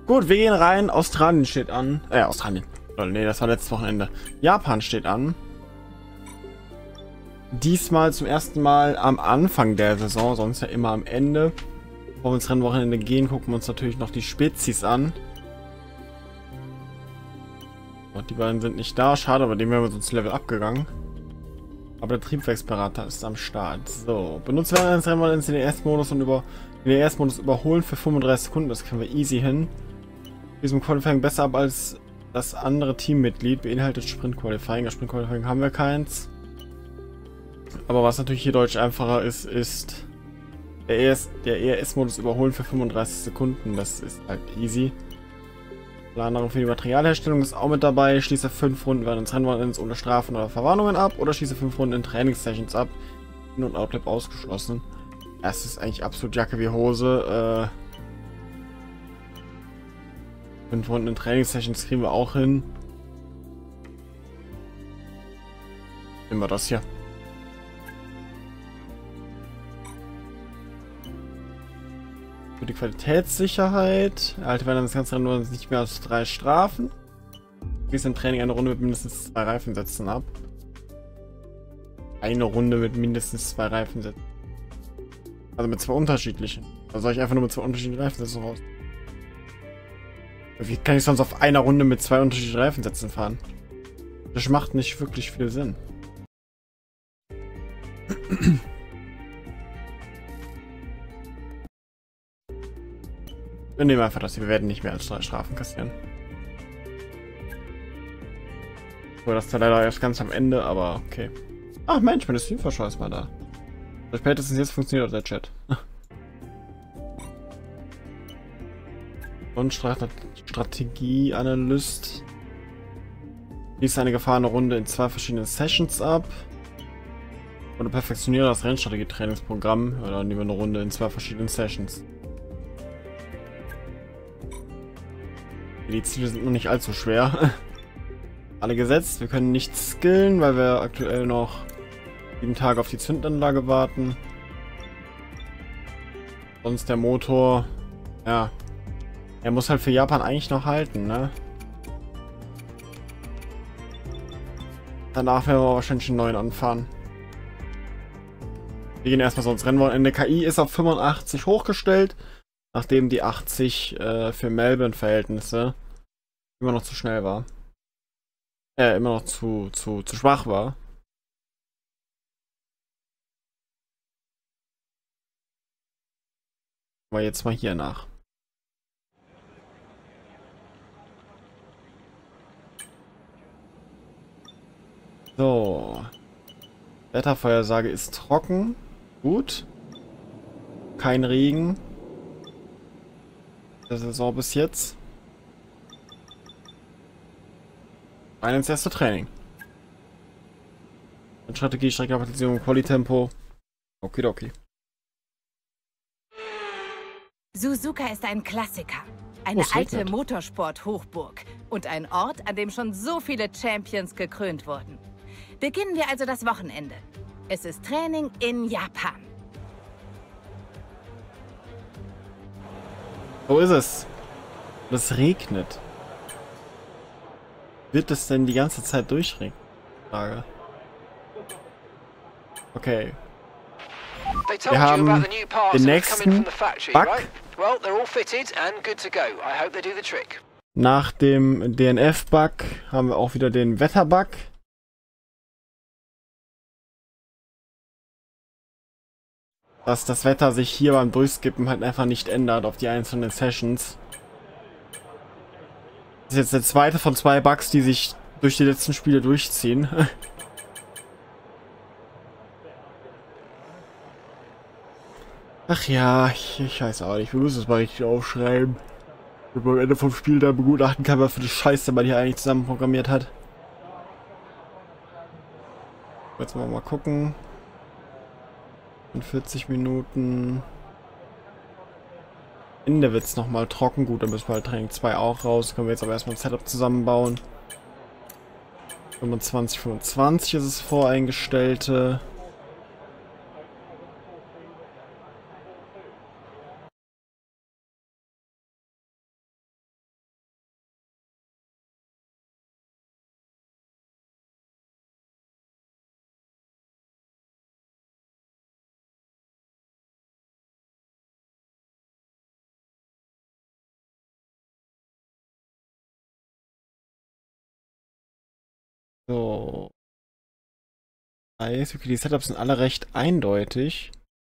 Gut, wir gehen rein. Australien steht an. Australien. Nee, das war letztes Wochenende. Japan steht an. Diesmal zum ersten Mal am Anfang der Saison, sonst ja immer am Ende. Bevor wir ins Rennwochenende gehen, gucken wir uns natürlich noch die Spezies an. Und die beiden sind nicht da. Schade, aber dem wären wir sonst Level abgegangen. Aber der Triebwerksberater ist am Start. So, benutzen wir das Rennwochenende in den ES-Modus und den ES-Modus überholen für 35 Sekunden. Das können wir easy hin. Diesem Qualifying besser ab als das andere Teammitglied. Beinhaltet Sprint Qualifying. Das Sprint Qualifying haben wir keins. Aber was natürlich hier deutlich einfacher ist, ist der ES-Modus überholen für 35 Sekunden. Das ist halt easy. Planung für die Materialherstellung ist auch mit dabei. Schließe 5 Runden während des Rennwochenends ohne Strafen oder Verwarnungen ab. Oder schließe 5 Runden in Trainingssessions ab. In- und Outlap ausgeschlossen. Das ist eigentlich absolut Jacke wie Hose. 5 Runden in Trainingssessions kriegen wir auch hin. Nehmen wir das hier. Für die Qualitätssicherheit erhalte während das ganze Rennen nur nicht mehr als 3 Strafen. Schließe im Training eine Runde mit mindestens 2 Reifensätzen ab. Eine Runde mit mindestens 2 Reifensätzen. Also mit 2 unterschiedlichen. Also soll ich einfach nur mit 2 unterschiedlichen Reifensätzen raus? Wie kann ich sonst auf einer Runde mit 2 unterschiedlichen Reifensätzen fahren? Das macht nicht wirklich viel Sinn. Wir nehmen einfach das hier. Wir werden nicht mehr als 3 Strafen kassieren. So, das ist ja leider erst ganz am Ende, aber okay. Ach Mensch, meine Streamvorschau ist mal da. Spätestens jetzt funktioniert auch der Chat. Und Strategieanalyst. Schließe eine gefahrene Runde in 2 verschiedenen Sessions ab. Oder perfektioniere das Rennstrategie-Trainingsprogramm. Oder nehmen wir eine Runde in 2 verschiedenen Sessions. Die Ziele sind noch nicht allzu schwer. Alle gesetzt. Wir können nicht skillen, weil wir aktuell noch 7 Tage auf die Zündanlage warten. Sonst der Motor. Ja. Er muss halt für Japan eigentlich noch halten, ne? Danach werden wir wahrscheinlich einen neuen anfahren. Wir gehen erstmal so ins Rennwochenende. KI ist auf 85 hochgestellt. Nachdem die 80 für Melbourne-Verhältnisse immer noch zu schnell war. Immer noch zu schwach war. Aber jetzt mal hier nach. So. Wettervorhersage ist trocken. Gut. Kein Regen. Der Saison bis jetzt. Rein ins erste Training. Mit Strategie, Streckenkapazität, Polytempo. Okidoki. Suzuka ist ein Klassiker. Eine alte Motorsport-Hochburg. Und ein Ort, an dem schon so viele Champions gekrönt wurden. Beginnen wir also das Wochenende. Es ist Training in Japan. So ist es. Es regnet. Wird es denn die ganze Zeit durchregnen? Frage. Okay. Wir haben den nächsten Bug. Nach dem DNF-Bug haben wir auch wieder den Wetter-Bug. Dass das Wetter sich hier beim Durchskippen halt einfach nicht ändert auf die einzelnen Sessions. Das ist jetzt der zweite von 2 Bugs, die sich durch die letzten Spiele durchziehen. Ach ja, ich weiß auch nicht. Wir müssen es mal richtig aufschreiben. Wenn man am Ende vom Spiel da begutachten kann, was für eine Scheiße man hier eigentlich zusammen programmiert hat. Jetzt mal gucken. In 40 Minuten. Ende wird es nochmal trocken. Gut, dann müssen wir halt Training 2 auch raus. Können wir jetzt aber erstmal ein Setup zusammenbauen. 25 ist es voreingestellte. So. Heißt, okay, die Setups sind alle recht eindeutig.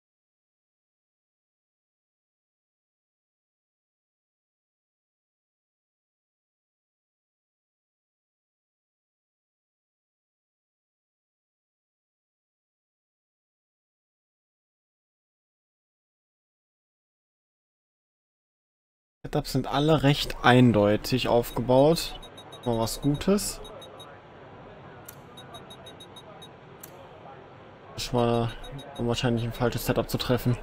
Setups sind alle recht eindeutig aufgebaut. Mal was Gutes. Das war wahrscheinlich ein falsches Setup zu treffen.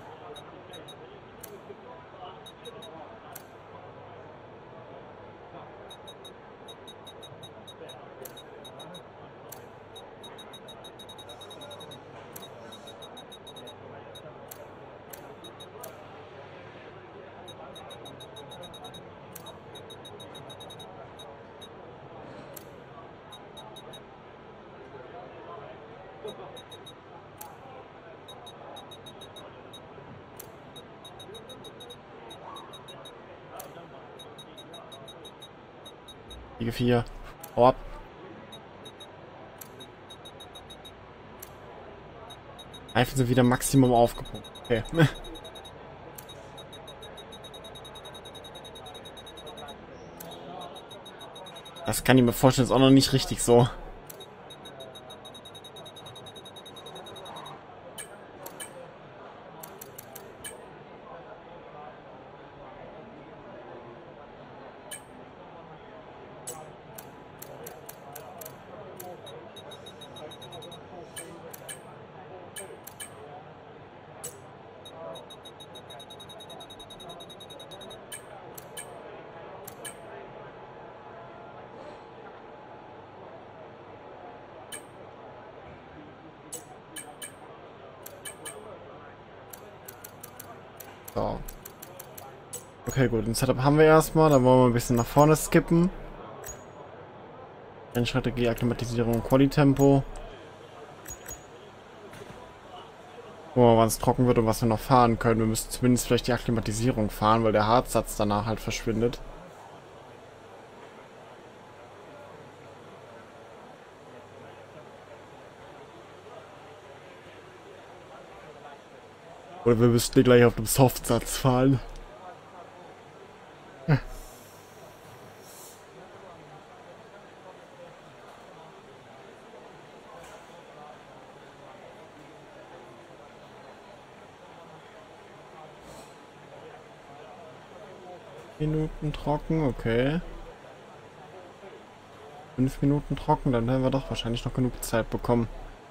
Liga 4. Hau ab. Reifen sind wieder Maximum aufgepumpt. Okay. Das kann ich mir vorstellen, ist auch noch nicht richtig so. So. Okay, gut. Ein Setup haben wir erstmal. Dann wollen wir ein bisschen nach vorne skippen. Strategie, Akklimatisierung, Quali-Tempo. Gucken wir mal, wann es trocken wird und was wir noch fahren können. Wir müssen zumindest vielleicht die Akklimatisierung fahren, weil der Harzsatz danach halt verschwindet. Oder wir müssten gleich auf dem Softsatz fahren. Minuten trocken, okay. 5 Minuten trocken, dann werden wir doch wahrscheinlich noch genug Zeit bekommen.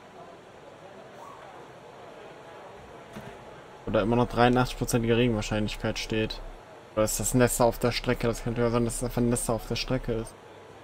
Oder immer noch 83%ige Regenwahrscheinlichkeit steht. Oder ist das Nässe auf der Strecke? Das könnte ja sein, dass es einfach Nässe auf der Strecke ist.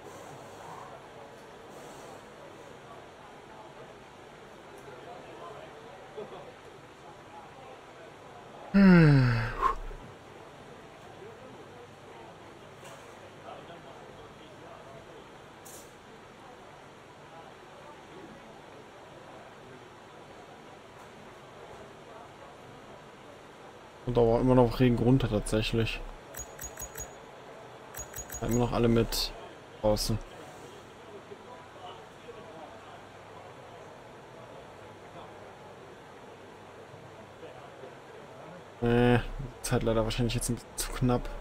Und aber immer noch Regen runter tatsächlich. Immer noch alle mit draußen. Zeit leider wahrscheinlich jetzt ein bisschen zu knapp.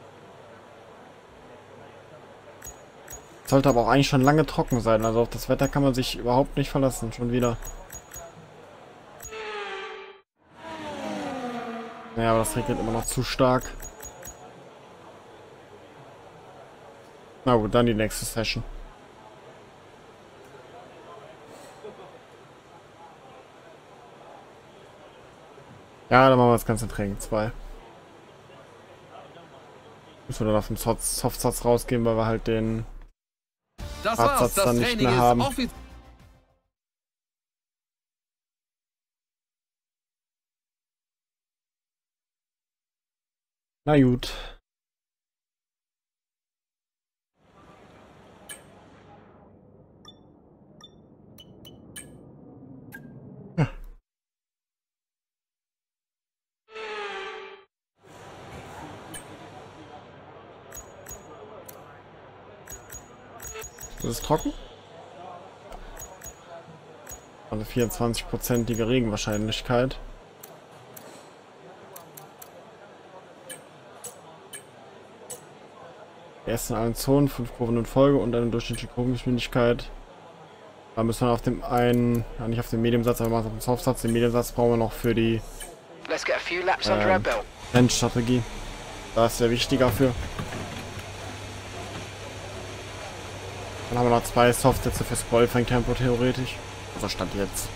Sollte aber auch eigentlich schon lange trocken sein. Also auf das Wetter kann man sich überhaupt nicht verlassen. Schon wieder. Ja, aber das regnet immer noch zu stark. Na gut, dann die nächste Session. Ja, dann machen wir das Ganze in Training 2. Müssen wir dann auf dem Softsatz rausgehen, weil wir halt den Hardsatz dann nicht mehr haben. Na gut. Das ist trocken? Also 24%ige Regenwahrscheinlichkeit. Erst in allen Zonen, 5 Kurven in Folge und eine durchschnittliche Kurvengeschwindigkeit. Da müssen wir auf dem einen, ja nicht auf dem Medium-Satz, aber auf dem Soft-Satz. Den Medium-Satz brauchen wir noch für die Rennstrategie. Da ist sehr wichtig dafür. Dann haben wir noch 2 Soft-Sätze fürs Qualifying-Tempo theoretisch. Also Stand jetzt.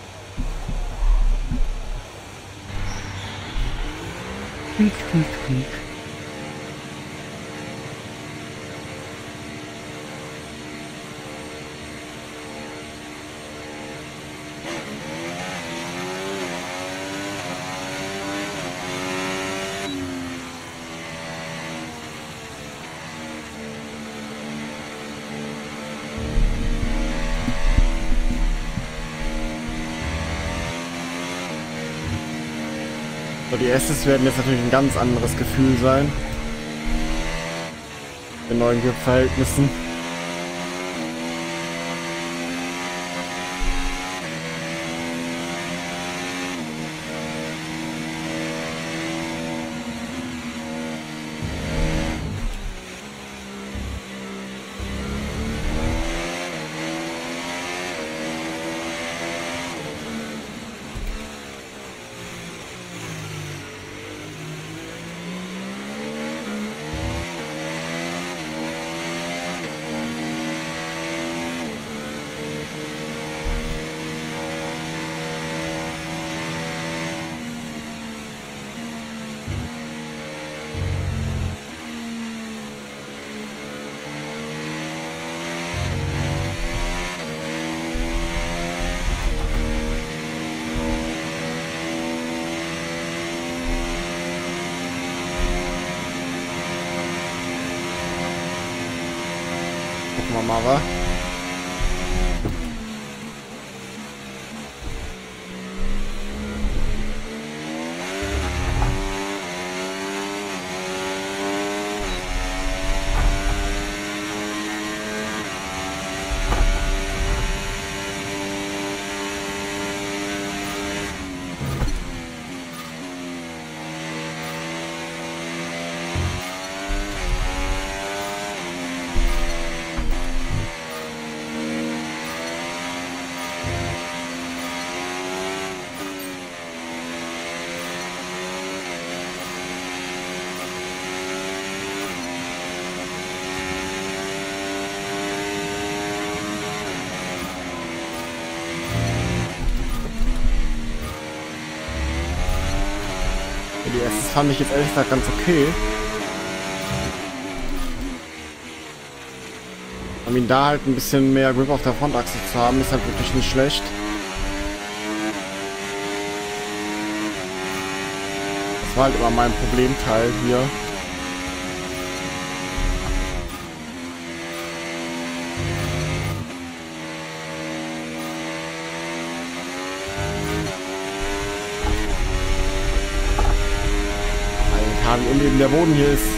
So, die Esses werden jetzt natürlich ein ganz anderes Gefühl sein. In neuen Grip-Verhältnissen. Gucken wir mal, wa? Die erstes fand ich jetzt ehrlich gesagt ganz okay. Um ihn da halt ein bisschen mehr Grip auf der Frontachse zu haben, ist halt wirklich nicht schlecht. Das war halt immer mein Problemteil hier. Wie uneben der Boden hier ist.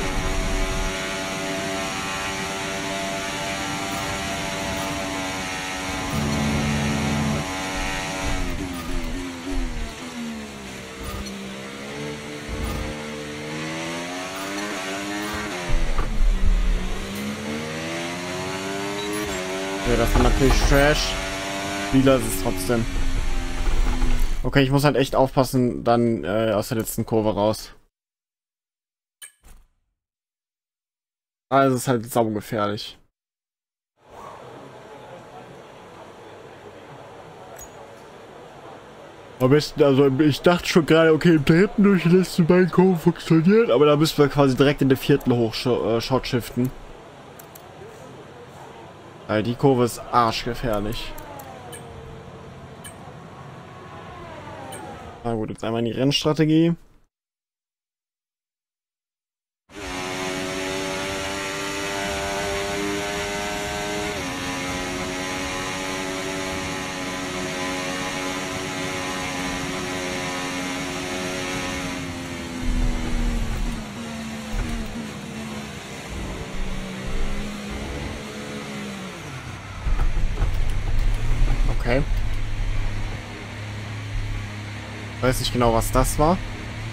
Ja, das war natürlich Trash. Lila ist es trotzdem. Okay, ich muss halt echt aufpassen, dann aus der letzten Kurve raus. Also es ist halt saugefährlich. Am besten, also ich dachte schon gerade, okay, im dritten durch die letzten beiden Kurven funktioniert, aber da müssen wir quasi direkt in der vierten Short shiften. Weil die Kurve ist arschgefährlich. Na gut, jetzt einmal in die Rennstrategie. Okay. weiß nicht genau, was das war.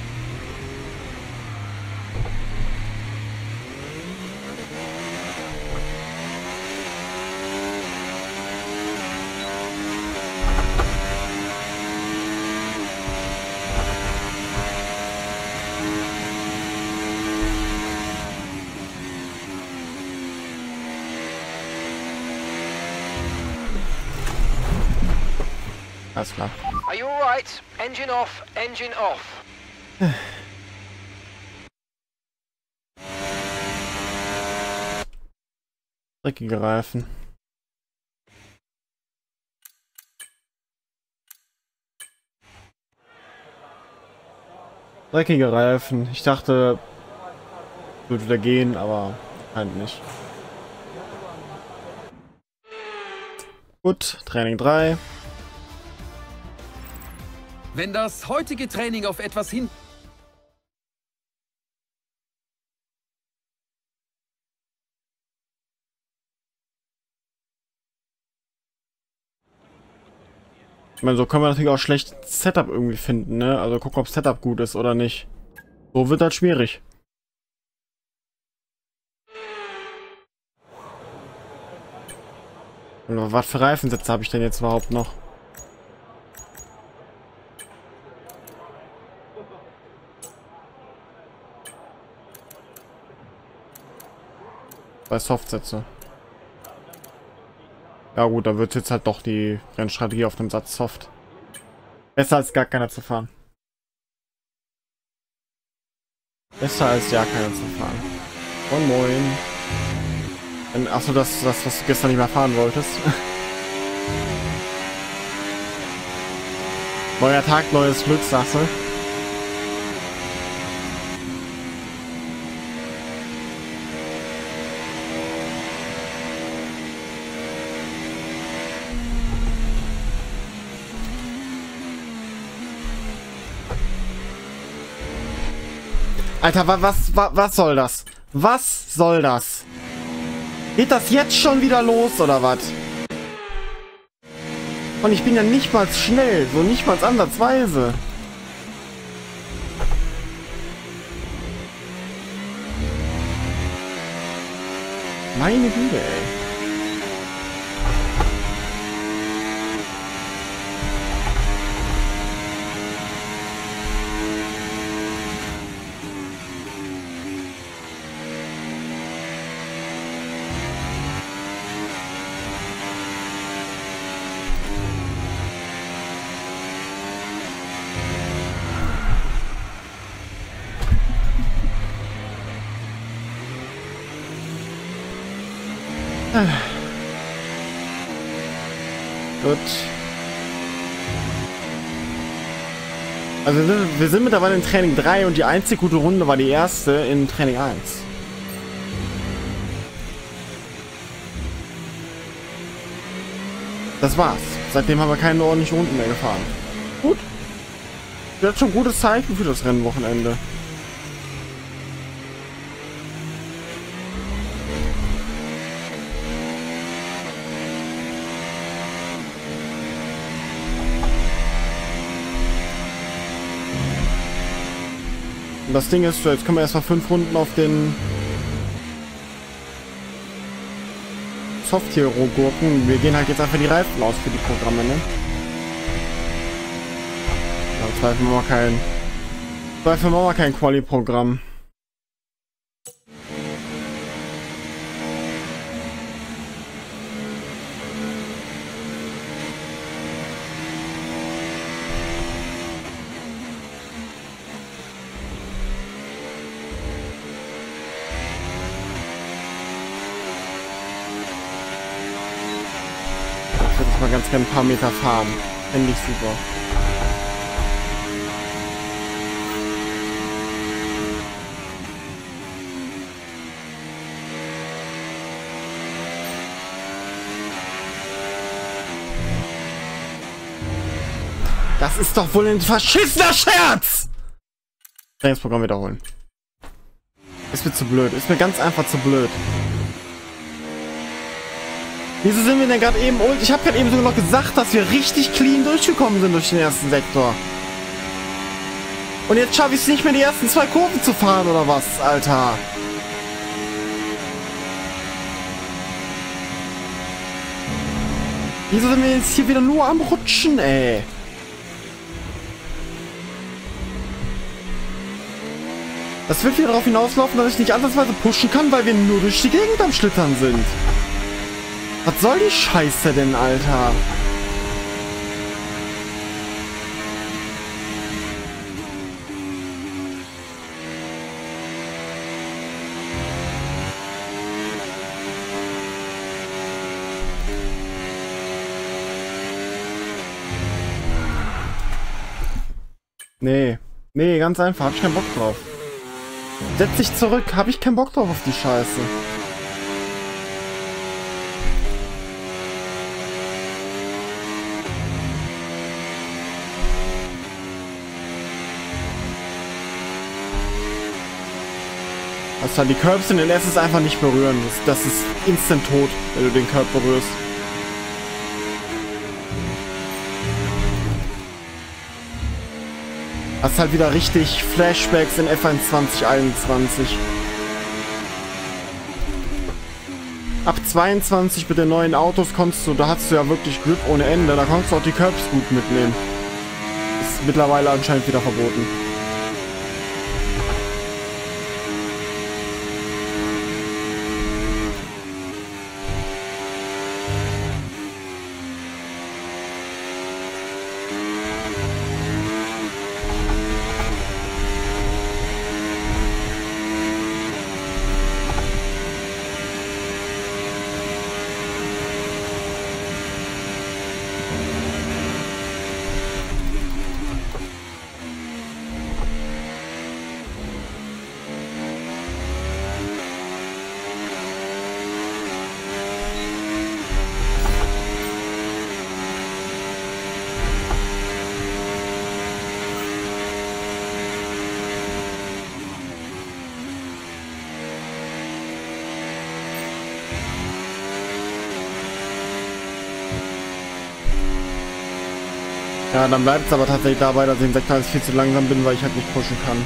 Alles klar. Are you all right? Engine off, engine off. Dreckige Reifen. Dreckige Reifen. Ich dachte, würde wieder gehen, aber halt nicht. Gut, Training 3. Wenn das heutige Training auf etwas hin... Ich meine, so können wir natürlich auch schlecht Setup irgendwie finden, ne? Also gucken, ob Setup gut ist oder nicht. So wird das schwierig. Und was für Reifensätze habe ich denn jetzt überhaupt noch? Bei Softsätze. Ja gut, da wird jetzt halt doch die Rennstrategie auf dem Satz Soft. Besser als gar keiner zu fahren. Besser als ja keiner zu fahren. Und moin. Achso, das, was du gestern nicht mehr fahren wolltest. Neuer Tag, neues Glück, sagst du? Alter, was soll das? Was soll das? Geht das jetzt schon wieder los, oder was? Und ich bin ja nicht mal schnell, so nicht mal ansatzweise. Meine Güte, ey. Gut. Also wir sind mittlerweile in Training 3 und die einzige gute Runde war die erste in Training 1. Das war's. Seitdem haben wir keine ordentlichen Runden mehr gefahren. Gut. Das ist schon ein gutes Zeichen für das Rennwochenende. Und das Ding ist, jetzt können wir erstmal 5 Runden auf den Soft-Hero gurken. Wir gehen halt jetzt einfach die Reifen aus für die Programme, ne? Ja, zweifeln wir mal kein Quali-Programm. Mal ganz gerne ein paar Meter fahren. Endlich super. Das ist doch wohl ein verschissener Scherz! Trainingsprogramm wiederholen. Ist mir zu blöd. Ist mir ganz einfach zu blöd. Wieso sind wir denn gerade eben... Ich habe gerade eben sogar noch gesagt, dass wir richtig clean durchgekommen sind durch den ersten Sektor. Und jetzt schaffe ich es nicht mehr, die ersten 2 Kurven zu fahren, oder was, Alter? Wieso sind wir jetzt hier wieder nur am Rutschen, ey? Das wird wieder darauf hinauslaufen, dass ich nicht ansatzweise pushen kann, weil wir nur durch die Gegend am Schlittern sind. Was soll die Scheiße denn, Alter? Nee. Nee, ganz einfach. Hab ich keinen Bock drauf. Setz dich zurück. Hab ich keinen Bock drauf auf die Scheiße. Also die Curbs in den LS einfach nicht berühren. Das ist instant tot, wenn du den Curb berührst. Das ist halt wieder richtig Flashbacks in F1 2021. Ab 22 mit den neuen Autos da hast du ja wirklich Grip ohne Ende. Da konntest du auch die Curbs gut mitnehmen. Ist mittlerweile anscheinend wieder verboten. Ja, dann bleibt es aber tatsächlich dabei, dass ich im Sektor 1 viel zu langsam bin, weil ich halt nicht pushen kann.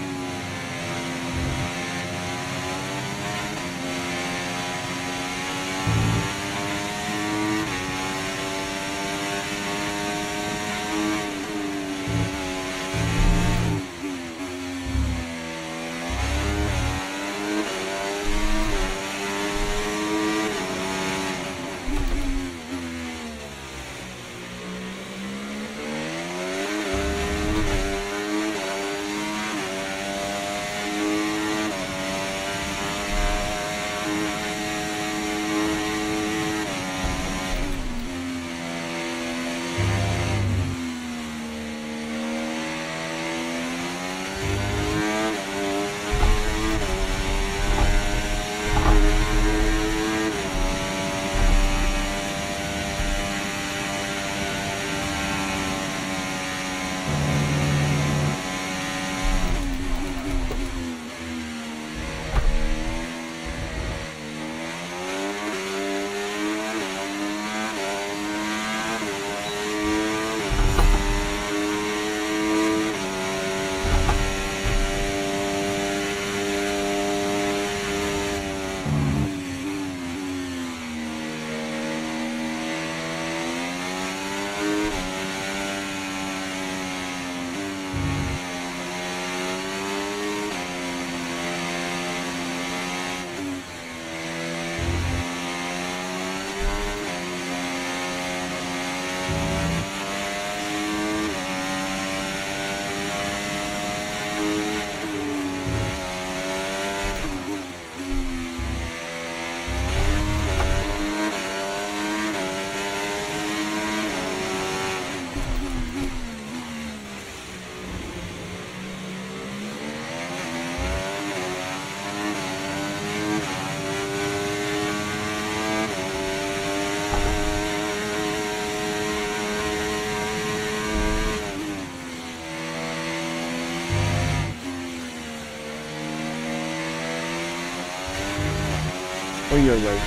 Uiuiui.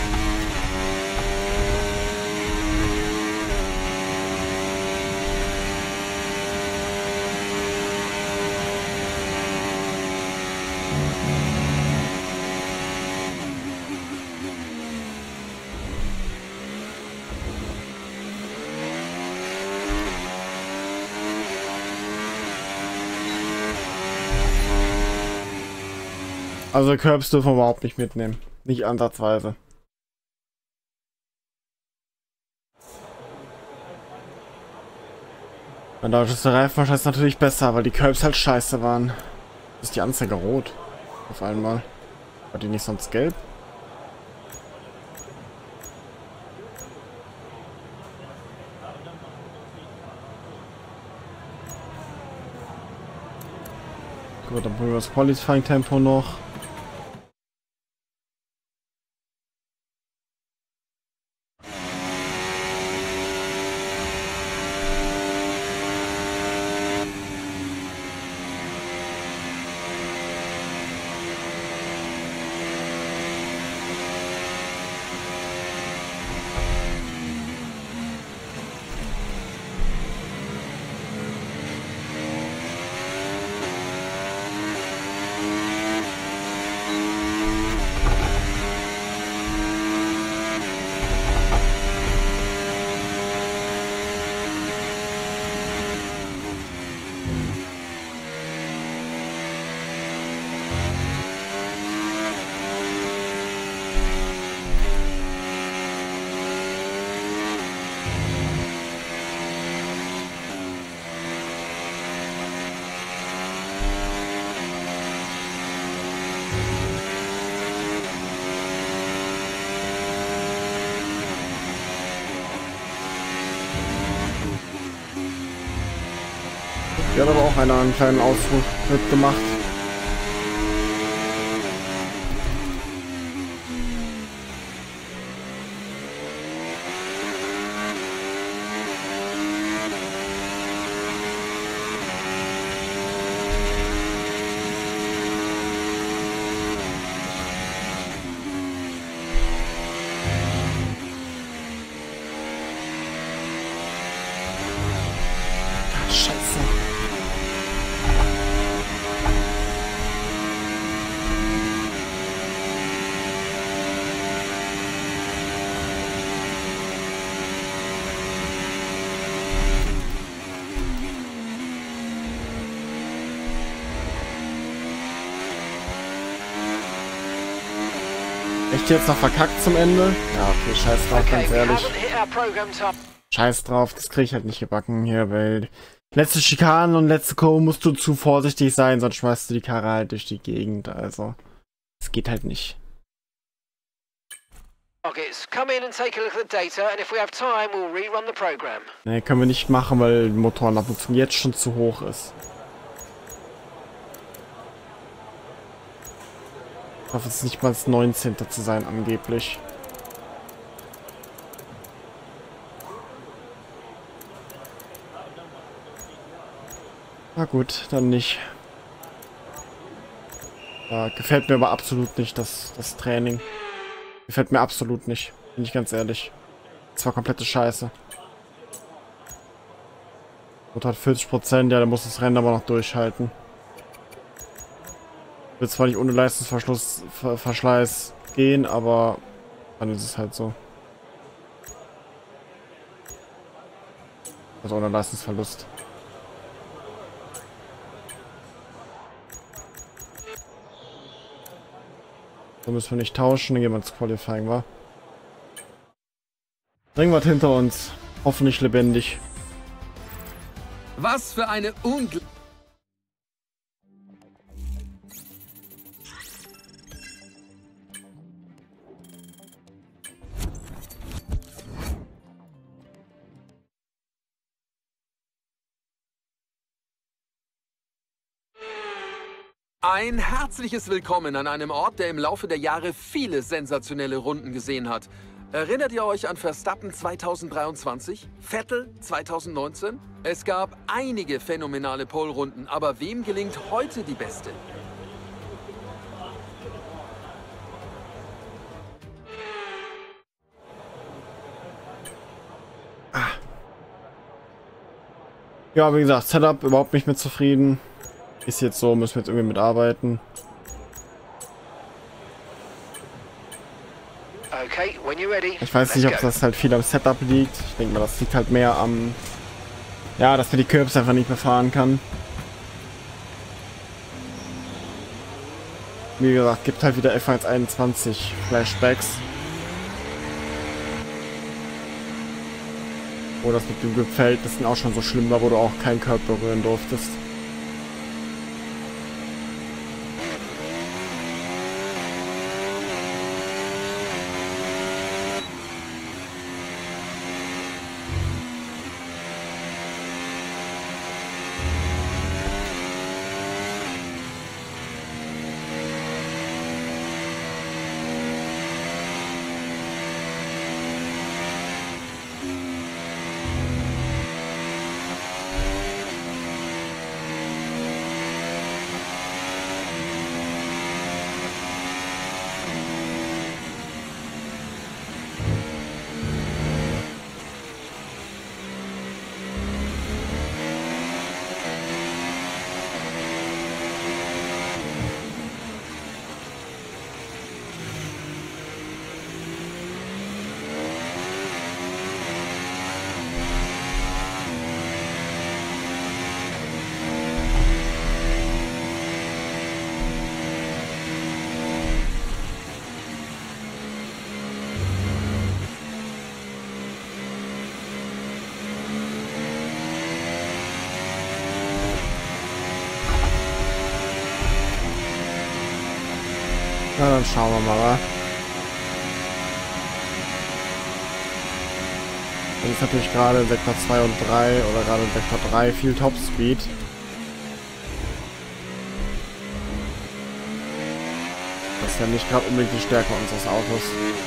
Also Curbs dürfen wir überhaupt nicht mitnehmen. Nicht ansatzweise. Und dadurch ist der Reifen wahrscheinlich natürlich besser, weil die Curbs halt scheiße waren. Ist die Anzeige rot? Auf einmal. War die nicht sonst gelb? Gut, dann probieren wir das Qualifying-Tempo noch. Die hat aber auch einen kleinen Ausflug mitgemacht. Echt jetzt noch verkackt zum Ende? Ja, okay, scheiß drauf, ganz ehrlich. Scheiß drauf, das krieg ich halt nicht gebacken hier, weil letzte Schikanen und letzte Kurve musst du zu vorsichtig sein, sonst schmeißt du die Karre halt durch die Gegend, also es geht halt nicht. Ne, können wir nicht machen, weil die Motorenabnutzung jetzt schon zu hoch ist. Ich hoffe, es ist nicht mal das 19. zu sein, angeblich. Na gut, dann nicht. Ja, gefällt mir aber absolut nicht, das Training. Gefällt mir absolut nicht, bin ich ganz ehrlich. Das war komplette Scheiße. Motor hat 40%, ja, der muss das Rennen aber noch durchhalten. Wird zwar nicht ohne Leistungsverschleiß gehen, aber dann ist es halt so. Also ohne Leistungsverlust. So müssen wir nicht tauschen, dann gehen wir ins Qualifying, wa? Irgendwas hinter uns. Hoffentlich lebendig. Was für eine unglaubliche... Ein herzliches Willkommen an einem Ort, der im Laufe der Jahre viele sensationelle Runden gesehen hat. Erinnert ihr euch an Verstappen 2023? Vettel 2019? Es gab einige phänomenale Pole-Runden, aber wem gelingt heute die beste? Ja, wie gesagt, Setup überhaupt nicht mit zufrieden. Ist jetzt so, müssen wir jetzt irgendwie mitarbeiten. Ich weiß nicht, ob das halt viel am Setup liegt. Ich denke mal, das liegt halt mehr am... Ja, dass man die Curbs einfach nicht mehr fahren kann. Wie gesagt, gibt halt wieder F1 21 Flashbacks. Wo das mit dem Verhältnissen auch schon so schlimm war, wo du auch keinen Körper berühren durftest. Na, dann schauen wir mal, wa? Dann ist natürlich gerade in Sektor 2 und 3 oder gerade in Sektor 3 viel Topspeed. Das ist ja nicht gerade unbedingt die Stärke unseres Autos.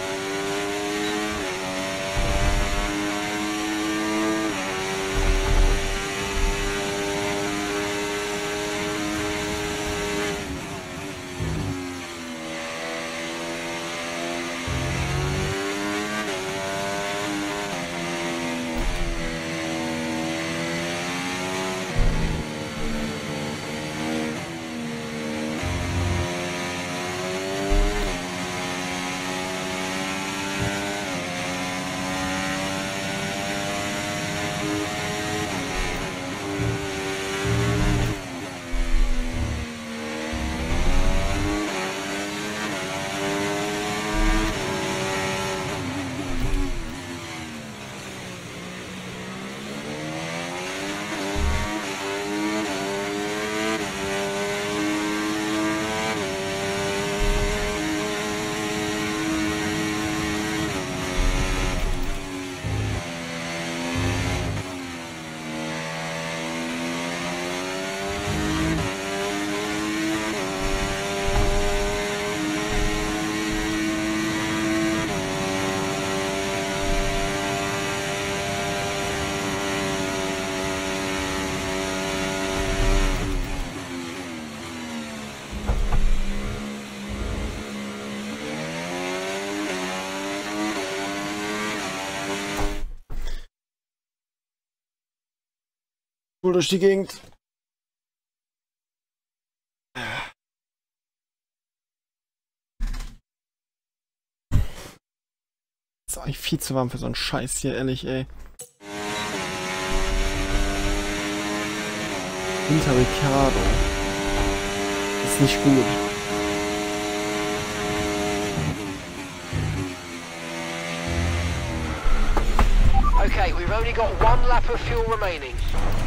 Wohl durch die Gegend. Ist eigentlich viel zu warm für so einen Scheiß hier, ehrlich, ey. Hinter Ricardo. Ist nicht gut. Okay, we've only got one lap of fuel remaining.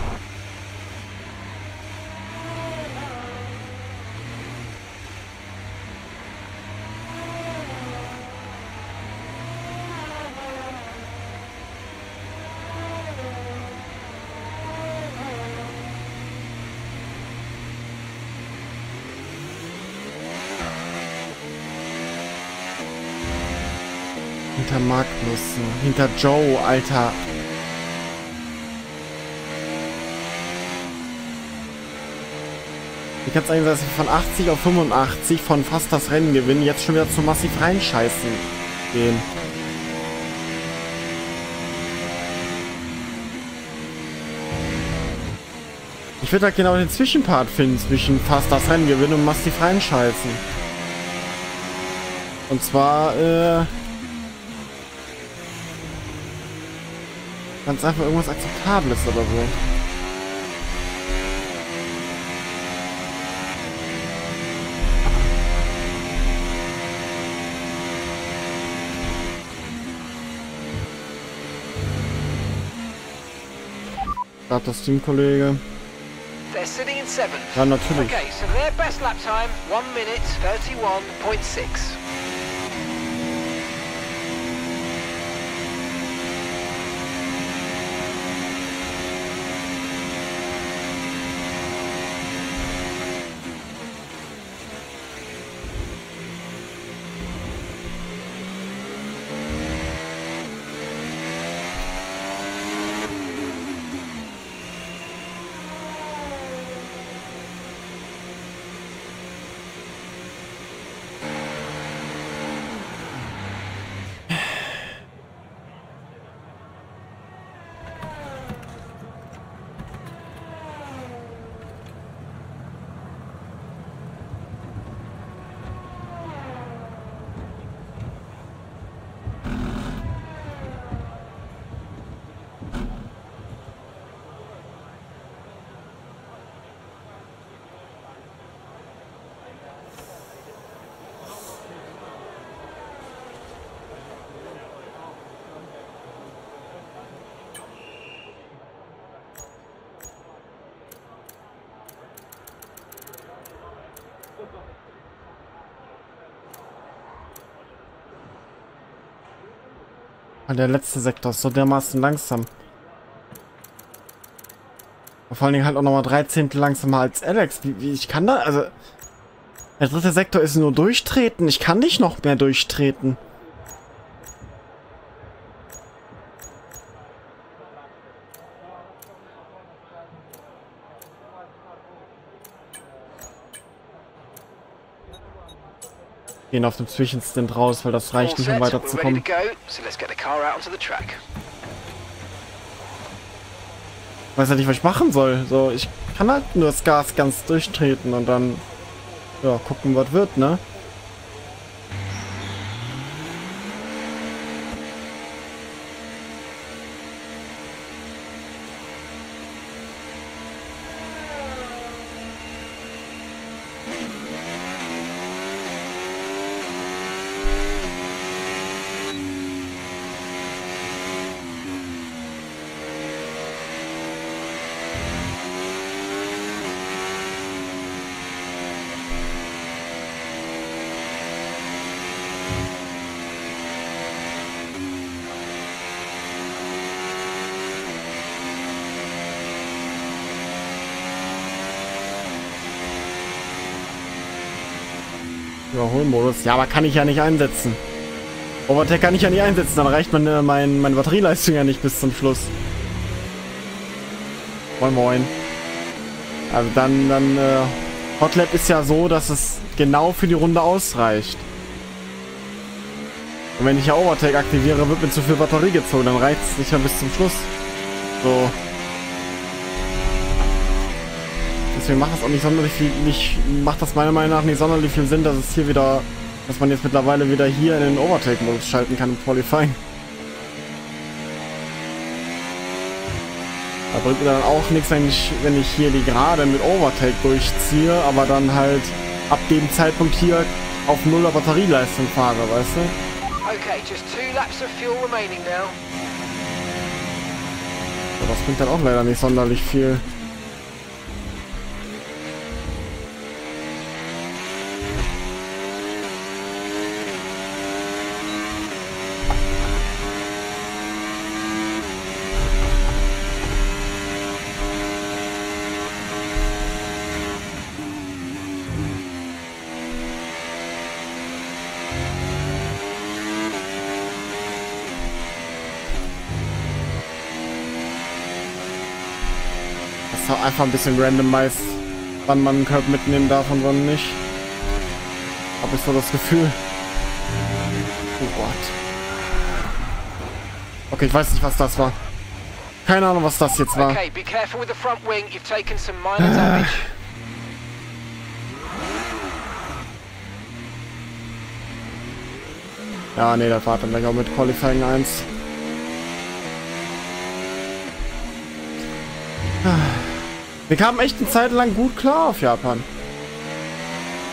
Hinter Magnussen, hinter Joe, Alter. Wie kann es eigentlich sein, dass wir von 80 auf 85 von fast das Rennen gewinnen, jetzt schon wieder zu massiv reinscheißen gehen? Ich würde halt genau den Zwischenpart finden zwischen fast das Rennen gewinnen und massiv reinscheißen. Und zwar, ganz einfach irgendwas Akzeptables oder so. Gerade das Teamkollege. They're sitting in 7th. Ja, natürlich. Okay, so their best lap time, 1 minute 31.6. Der letzte Sektor ist so dermaßen langsam. Vor allen Dingen halt auch nochmal 13 langsamer als Alex. Wie ich kann da, also... Der dritte Sektor ist nur durchtreten. Ich kann nicht noch mehr durchtreten. Gehen auf dem Zwischenstint raus, weil das reicht nicht, um weiterzukommen. Ich weiß ja nicht, was ich machen soll. So, ich kann halt nur das Gas ganz durchtreten und dann ja, gucken, was wird, ne? Überholmodus. Ja, aber kann ich ja nicht einsetzen. Overtake kann ich ja nicht einsetzen. Dann reicht meine Batterieleistung ja nicht bis zum Schluss. Moin moin. Also dann Hotlap ist ja so, dass es genau für die Runde ausreicht. Und wenn ich ja Overtake aktiviere, wird mir zu viel Batterie gezogen. Dann reicht es nicht mehr bis zum Schluss. So. Deswegen macht das auch nicht sonderlich viel, macht das meiner Meinung nach nicht sonderlich viel Sinn, dass es hier wieder, dass man jetzt mittlerweile wieder hier in den Overtake-Modus schalten kann im Qualifying. Da bringt mir dann auch nichts, wenn ich hier die Gerade mit Overtake durchziehe, aber dann halt ab dem Zeitpunkt hier auf 0er Batterieleistung fahre, weißt du? Okay, just 2 laps of fuel remaining now. Aber das bringt dann auch leider nicht sonderlich viel. Einfach ein bisschen randomized, wann man einen Curb mitnehmen darf und wann nicht. Habe ich so das Gefühl. Oh Gott. Okay, ich weiß nicht, was das war. Keine Ahnung, was das jetzt war. Okay, be careful with the front wing. You've taken some minor damage. Ja, nee, das war dann gleich auch mit Qualifying 1. Wir kamen echt eine Zeit lang gut klar auf Japan.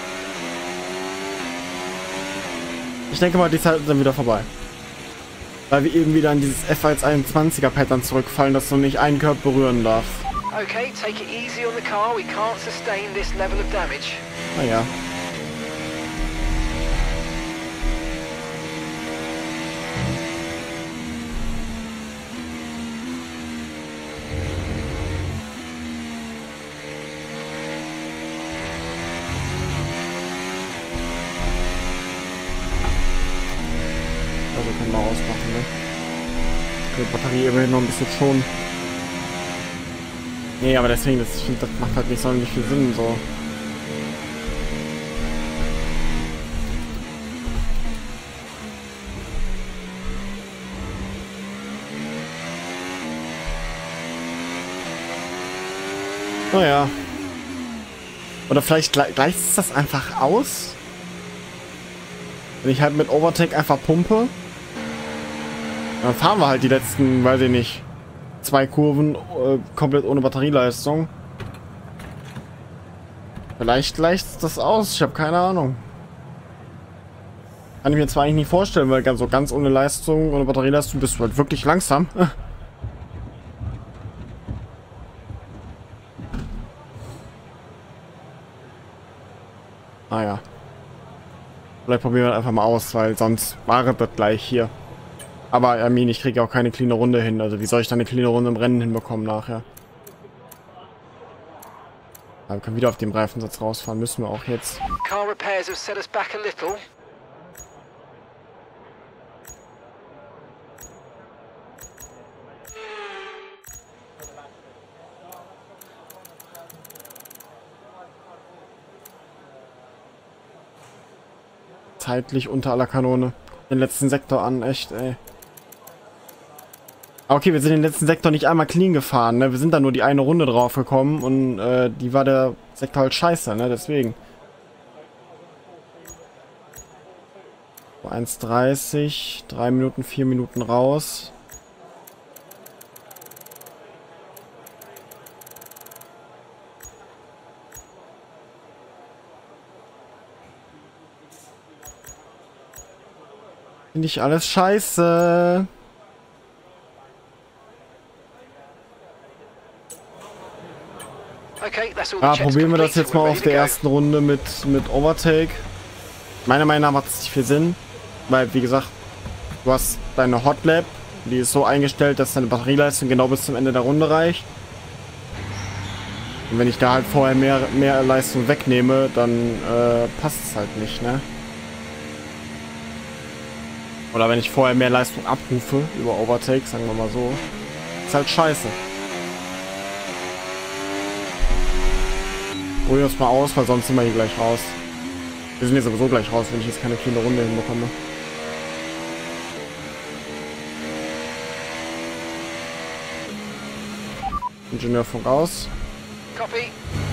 Ich denke mal, die Zeit ist dann wieder vorbei. Weil wir irgendwie dann dieses F121er Pattern zurückfallen, dass du nicht einen Körper berühren darfst. Okay, take it easy on the car. We can't sustain this level of damage. Naja. Also können wir ausmachen, ne? Die Batterie immerhin noch ein bisschen schon. Nee, aber deswegen, ich finde, das macht halt nicht sonderlich viel Sinn, so. Naja. Oder vielleicht gleicht es das einfach aus? Wenn ich halt mit Overtake einfach pumpe, dann fahren wir halt die letzten, weiß ich nicht, 2 Kurven komplett ohne Batterieleistung. Vielleicht gleicht es das aus, ich habe keine Ahnung. Kann ich mir zwar eigentlich nicht vorstellen, weil ganz ohne Leistung, ohne Batterieleistung bist du halt wirklich langsam. Ah ja. Vielleicht probieren wir einfach mal aus, weil sonst war das gleich hier. Aber Armin, ich kriege auch keine cleane Runde hin. Also wie soll ich dann eine cleane Runde im Rennen hinbekommen nachher? Ja, wir können wieder auf dem Reifensatz rausfahren. Müssen wir auch jetzt. Car repairs have set us back a little. Zeitlich unter aller Kanone. Den letzten Sektor an, echt, ey. Okay, wir sind den letzten Sektor nicht einmal clean gefahren, ne? Wir sind da nur die eine Runde drauf gekommen und die war der Sektor halt scheiße, ne? Deswegen. 1,30, 3 Minuten, 4 Minuten raus. Finde ich alles scheiße. Ja, probieren wir das jetzt mal auf der ersten Runde mit Overtake. Meiner Meinung nach macht es nicht viel Sinn. Weil, wie gesagt, du hast deine Hotlap. Die ist so eingestellt, dass deine Batterieleistung genau bis zum Ende der Runde reicht. Und wenn ich da halt vorher mehr Leistung wegnehme, dann passt es halt nicht, ne? Oder wenn ich vorher mehr Leistung abrufe über Overtake, sagen wir mal so. Ist halt scheiße. Probieren wir es mal aus, weil sonst sind wir hier gleich raus. Wir sind hier sowieso gleich raus, wenn ich jetzt keine kleine Runde hinbekomme. Ingenieurfunk aus. Copy.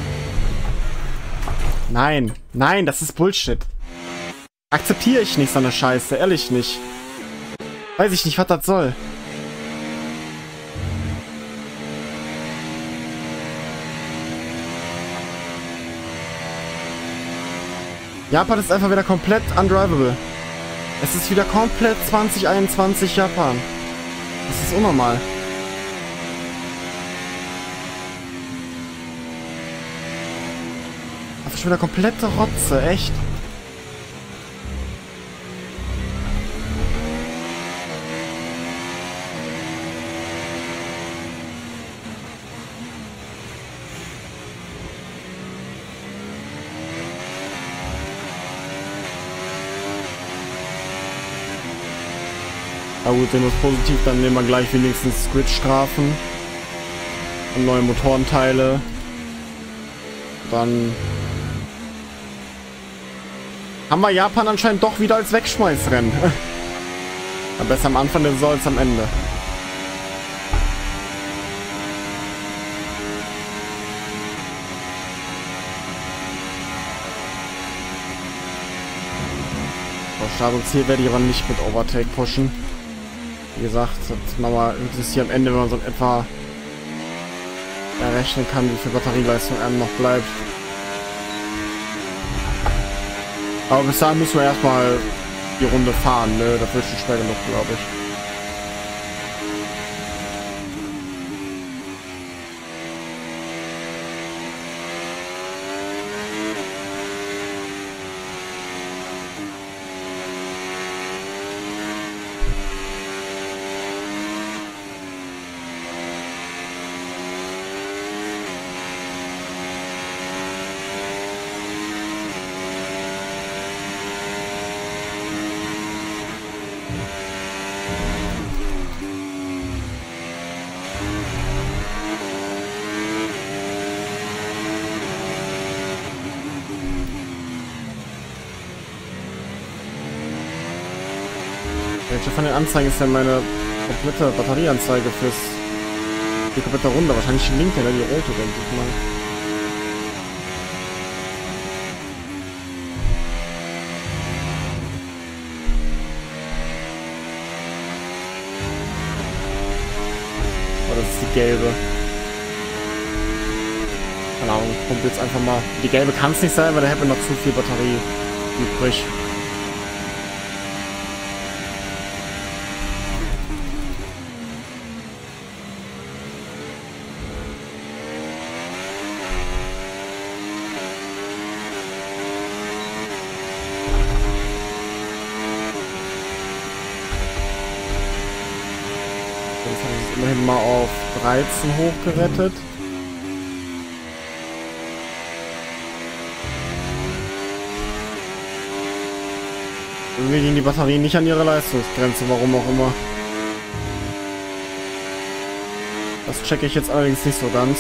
Nein, nein, das ist Bullshit. Akzeptiere ich nicht so eine Scheiße, ehrlich nicht. Weiß ich nicht, was das soll. Japan ist einfach wieder komplett undrivable. Es ist wieder komplett 2021 Japan. Das ist unnormal. Das ist schon wieder komplette Rotze, echt. Na gut, sehen wir es positiv, dann nehmen wir gleich wenigstens Grid-Strafen und neue Motorenteile. Dann haben wir Japan anscheinend doch wieder als Wegschmeißrennen. Aber besser am Anfang der Saison als am Ende. Start und Ziel werde ich aber nicht mit Overtake pushen. Wie gesagt, jetzt machen wir höchstens hier am Ende, wenn man so in etwa errechnen kann, wie viel Batterieleistung einem noch bleibt. Aber bis dahin müssen wir erstmal die Runde fahren, ne? Das wird schon schwer genug, glaube ich. Welche von den Anzeigen ist denn meine komplette Batterieanzeige für die komplette Runde? Wahrscheinlich die linke, ne? Die rote, denke ich mal. Oh, das ist die gelbe. Keine Ahnung, kommt jetzt einfach mal. Die gelbe kann es nicht sein, weil da hätte noch zu viel Batterie übrig. Jetzt habe ich es immerhin mal auf 13 hochgerettet. Irgendwie gehen die Batterien nicht an ihre Leistungsgrenze, warum auch immer. Das checke ich jetzt allerdings nicht so ganz.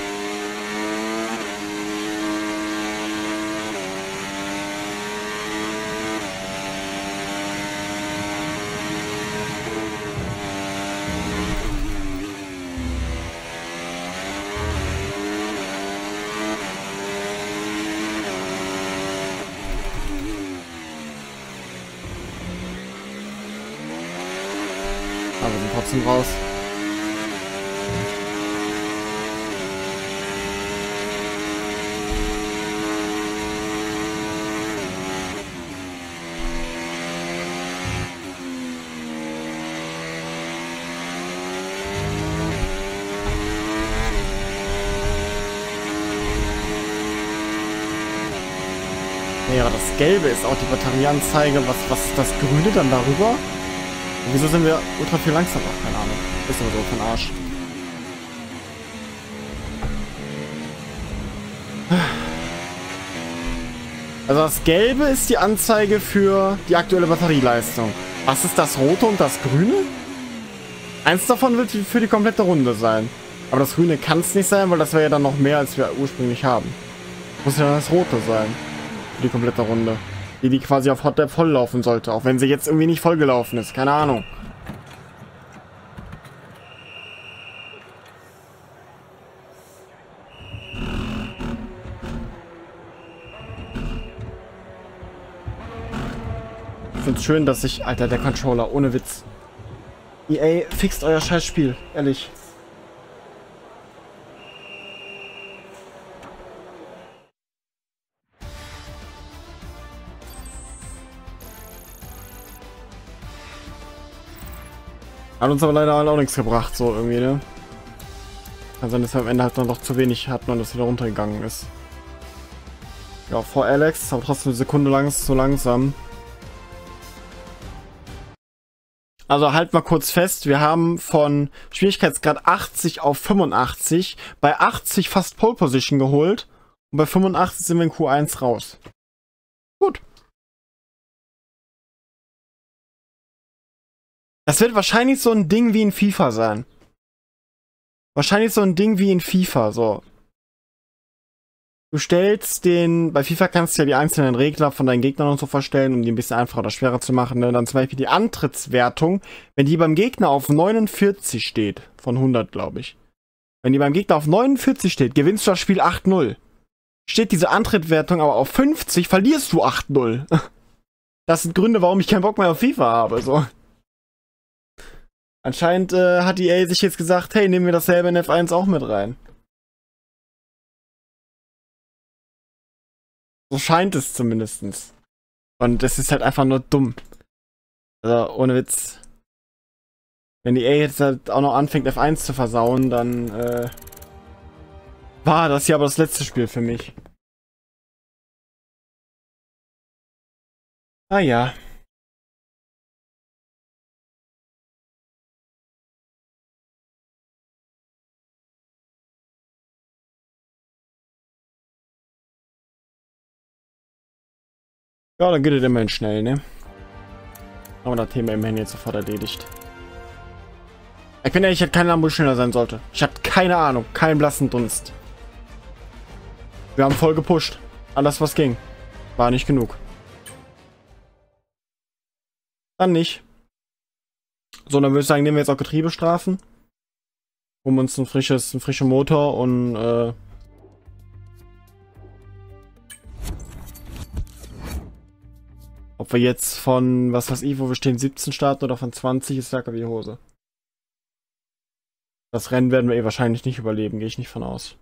Aber wir sind trotzdem raus. Ja, aber das Gelbe ist auch die Batterieanzeige. Was ist das Grüne dann darüber? Und wieso sind wir ultra viel langsamer? Keine Ahnung. Ist aber so von Arsch. Also das Gelbe ist die Anzeige für die aktuelle Batterieleistung. Was ist das Rote und das Grüne? Eins davon wird für die komplette Runde sein. Aber das Grüne kann es nicht sein, weil das wäre ja dann noch mehr, als wir ursprünglich haben. Muss ja dann das Rote sein. Für die komplette Runde. Die quasi auf Hot Lap voll laufen sollte. Auch wenn sie jetzt irgendwie nicht voll gelaufen ist. Keine Ahnung. Ich finde es schön, dass ich... Alter, der Controller. Ohne Witz. EA, fixt euer scheiß Spiel. Ehrlich. Hat uns aber leider auch nichts gebracht, so irgendwie, ne? Kann sein, dass wir am Ende halt dann doch zu wenig hatten und das wieder runtergegangen ist. Ja, vor Alex, aber trotzdem eine Sekunde lang ist zu langsam. Also halt mal kurz fest, wir haben von Schwierigkeitsgrad 80 auf 85, bei 80 fast Pole Position geholt und bei 85 sind wir in Q1 raus. Gut. Das wird wahrscheinlich so ein Ding wie in FIFA sein. Wahrscheinlich so ein Ding wie in FIFA, so. Du stellst den... Bei FIFA kannst du ja die einzelnen Regler von deinen Gegnern und so verstellen, um die ein bisschen einfacher oder schwerer zu machen. Ne? Dann zum Beispiel die Antrittswertung, wenn die beim Gegner auf 49 steht, von 100, glaube ich. Wenn die beim Gegner auf 49 steht, gewinnst du das Spiel 8-0. Steht diese Antrittswertung aber auf 50, verlierst du 8-0. Das sind Gründe, warum ich keinen Bock mehr auf FIFA habe, so. Anscheinend hat die EA sich jetzt gesagt, hey, nehmen wir dasselbe in F1 auch mit rein. So scheint es zumindest. Und das ist halt einfach nur dumm. Also, ohne Witz. Wenn die EA jetzt halt auch noch anfängt, F1 zu versauen, dann war das hier aber das letzte Spiel für mich. Ah ja. Ja, dann geht es immerhin schnell, ne? Aber das Thema immerhin jetzt sofort erledigt. Ich bin ehrlich, ich hätte keine Ahnung, wo schneller sein sollte. Ich hatte keine Ahnung, keinen blassen Dunst. Wir haben voll gepusht. Alles, was ging. War nicht genug. Dann nicht. So, dann würde ich sagen, nehmen wir jetzt auch Getriebestrafen. Um uns einen frischen Motor und ob wir jetzt von, was weiß ich, wo wir stehen, 17 starten oder von 20, ist stärker wie die Hose. Das Rennen werden wir wahrscheinlich nicht überleben, gehe ich nicht von aus.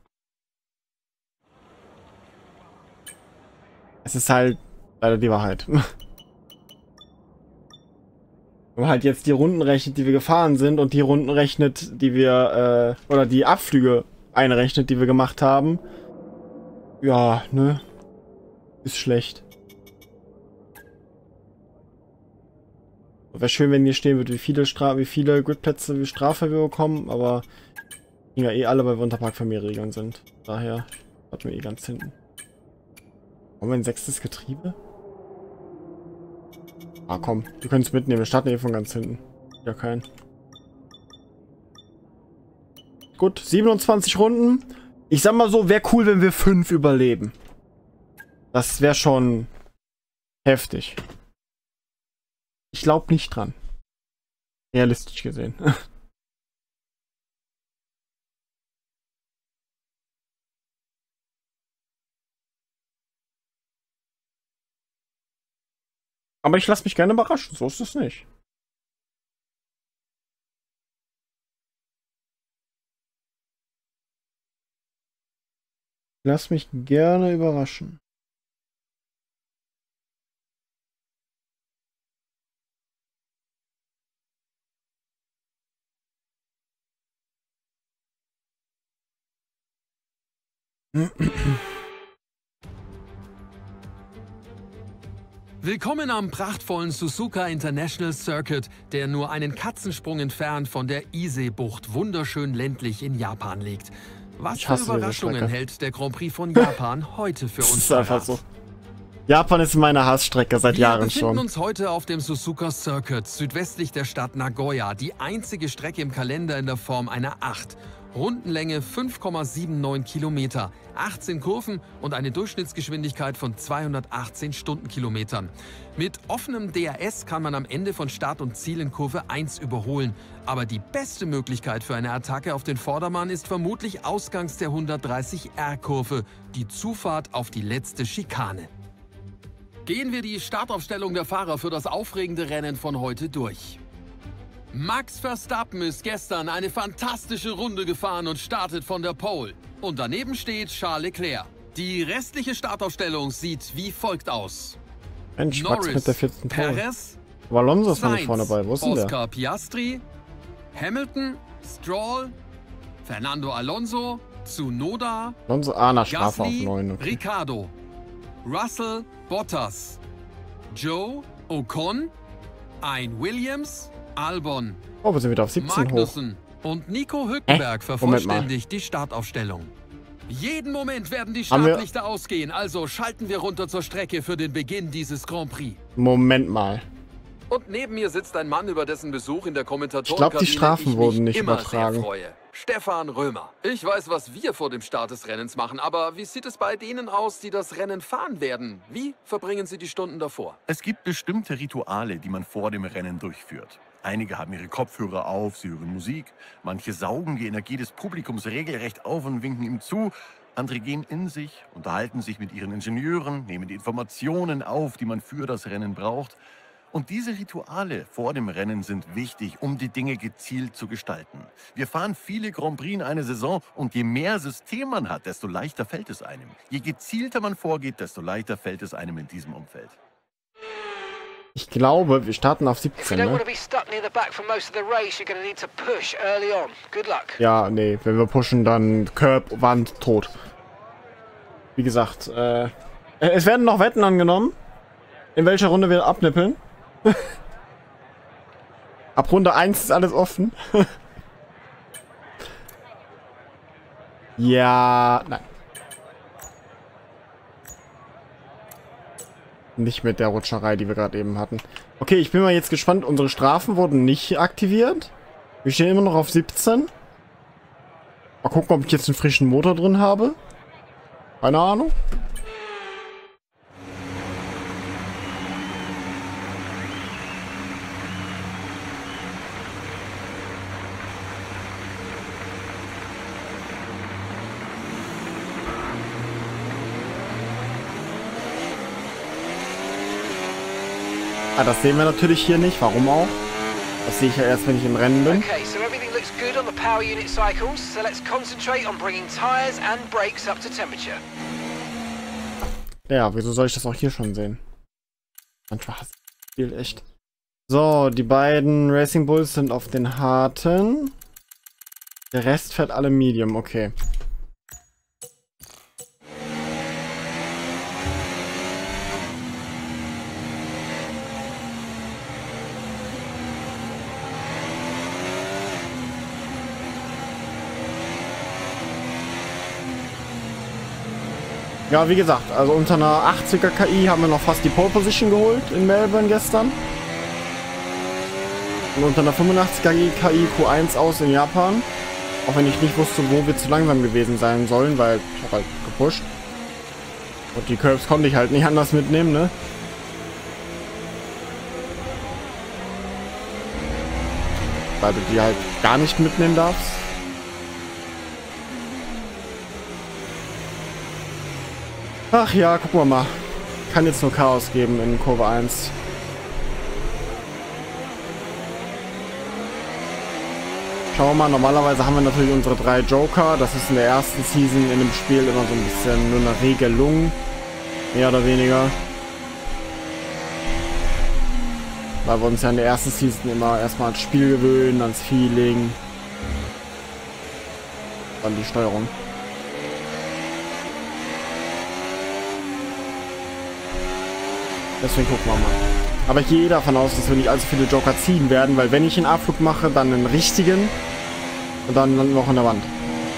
Es ist halt leider die Wahrheit. Wenn man halt jetzt die Runden rechnet, die wir gefahren sind und die Runden rechnet, die wir, oder die Abflüge einrechnet, die wir gemacht haben. Ja, ne? Ist schlecht. Wäre schön, wenn hier stehen wird, wie viele Gridplätze, wie Strafe wir bekommen, aber ja eh alle, weil wir unter Parkfamilieregeln sind. Daher hatten wir eh ganz hinten. Haben wir ein 6. Getriebe? Ah komm, wir können es mitnehmen, wir starten eh von ganz hinten. Ja, kein. Gut, 27 Runden. Ich sag mal so, wäre cool, wenn wir 5 überleben. Das wäre schon heftig. Ich glaube nicht dran. Realistisch gesehen. Aber ich lasse mich gerne überraschen, so ist es nicht. Lass mich gerne überraschen. Willkommen am prachtvollen Suzuka International Circuit, der nur einen Katzensprung entfernt von der Ise-Bucht wunderschön ländlich in Japan liegt. Was für Überraschungen hält der Grand Prix von Japan heute für uns? Das ist einfach so. Japan ist meine Hassstrecke seit Jahren schon. Wir befinden uns heute auf dem Suzuka Circuit, südwestlich der Stadt Nagoya. Die einzige Strecke im Kalender in der Form einer 8. Rundenlänge 5,79 Kilometer, 18 Kurven und eine Durchschnittsgeschwindigkeit von 218 Stundenkilometern. Mit offenem DRS kann man am Ende von Start und Ziel in Kurve 1 überholen. Aber die beste Möglichkeit für eine Attacke auf den Vordermann ist vermutlich ausgangs der 130R-Kurve, die Zufahrt auf die letzte Schikane. Gehen wir die Startaufstellung der Fahrer für das aufregende Rennen von heute durch. Max Verstappen ist gestern eine fantastische Runde gefahren und startet von der Pole. Und daneben steht Charles Leclerc. Die restliche Startaufstellung sieht wie folgt aus. Mensch, Max mit der 14. Pole. Perez, Aber Alonso ist noch nicht Sainz, vorne dabei. Wo ist denn der? Oscar Piastri, Hamilton, Stroll, Fernando Alonso, Tsunoda, Alonso, nach Strafe Gasly, auf 9. Okay. Ricciardo, Russell, Bottas, Joe, Ocon, ein Williams, Albon, Oh, wir sind wieder auf 17 hoch. Magnussen und Nico Hülkenberg vervollständigt die Startaufstellung. Jeden Moment werden die Startlichter ausgehen, also schalten wir runter zur Strecke für den Beginn dieses Grand Prix. Moment mal. Und neben mir sitzt ein Mann, über dessen Besuch in der Kommentatorenkabine Ich glaube, die Strafen wurden nicht übertragen. Stefan Römer. Ich weiß, was wir vor dem Start des Rennens machen, aber wie sieht es bei denen aus, die das Rennen fahren werden? Wie verbringen sie die Stunden davor? Es gibt bestimmte Rituale, die man vor dem Rennen durchführt. Einige haben ihre Kopfhörer auf, sie hören Musik. Manche saugen die Energie des Publikums regelrecht auf und winken ihm zu. Andere gehen in sich, unterhalten sich mit ihren Ingenieuren, nehmen die Informationen auf, die man für das Rennen braucht. Und diese Rituale vor dem Rennen sind wichtig, um die Dinge gezielt zu gestalten. Wir fahren viele Grand Prix in einer Saison und je mehr System man hat, desto leichter fällt es einem. Je gezielter man vorgeht, desto leichter fällt es einem in diesem Umfeld. Ich glaube, wir starten auf 17, ne? Ja, nee, wenn wir pushen, dann Curb, Wand, tot. Wie gesagt, es werden noch Wetten angenommen, in welcher Runde wir abnippeln. Ab Runde 1 ist alles offen. Ja, nein. Nicht mit der Rutscherei, die wir gerade eben hatten. Okay, ich bin mal jetzt gespannt. Unsere Strafen wurden nicht aktiviert. Wir stehen immer noch auf 17. Mal gucken, ob ich jetzt einen frischen Motor drin habe. Keine Ahnung. Ah, das sehen wir natürlich hier nicht. Warum auch? Das sehe ich ja erst, wenn ich im Rennen bin. Okay, so everything looks good on the power unit cycles, so let's concentrate on bringing tires and brakes up to temperature. Ja, wieso soll ich das auch hier schon sehen? Manchmal hasst das Spiel echt. So, die beiden Racing Bulls sind auf den harten. Der Rest fährt alle Medium, okay. Ja, wie gesagt, also unter einer 80er KI haben wir noch fast die Pole Position geholt in Melbourne gestern. Und unter einer 85er KI Q1 aus in Japan. Auch wenn ich nicht wusste, wo wir zu langsam gewesen sein sollen, weil ich habe halt gepusht. Und die Curbs konnte ich halt nicht anders mitnehmen, ne? Weil du die halt gar nicht mitnehmen darfst. Ach ja, gucken wir mal. Kann jetzt nur Chaos geben in Kurve 1. Schauen wir mal, normalerweise haben wir natürlich unsere 3 Joker. Das ist in der ersten Season in dem Spiel immer so ein bisschen nur eine Regelung. Mehr oder weniger. Weil wir uns ja in der ersten Season immer erstmal ans Spiel gewöhnen, ans Feeling. Dann die Steuerung. Deswegen gucken wir mal. Aber ich gehe davon aus, dass wir nicht allzu viele Joker ziehen werden, weil wenn ich einen Abflug mache, dann einen richtigen und dann landen wir auch an der Wand.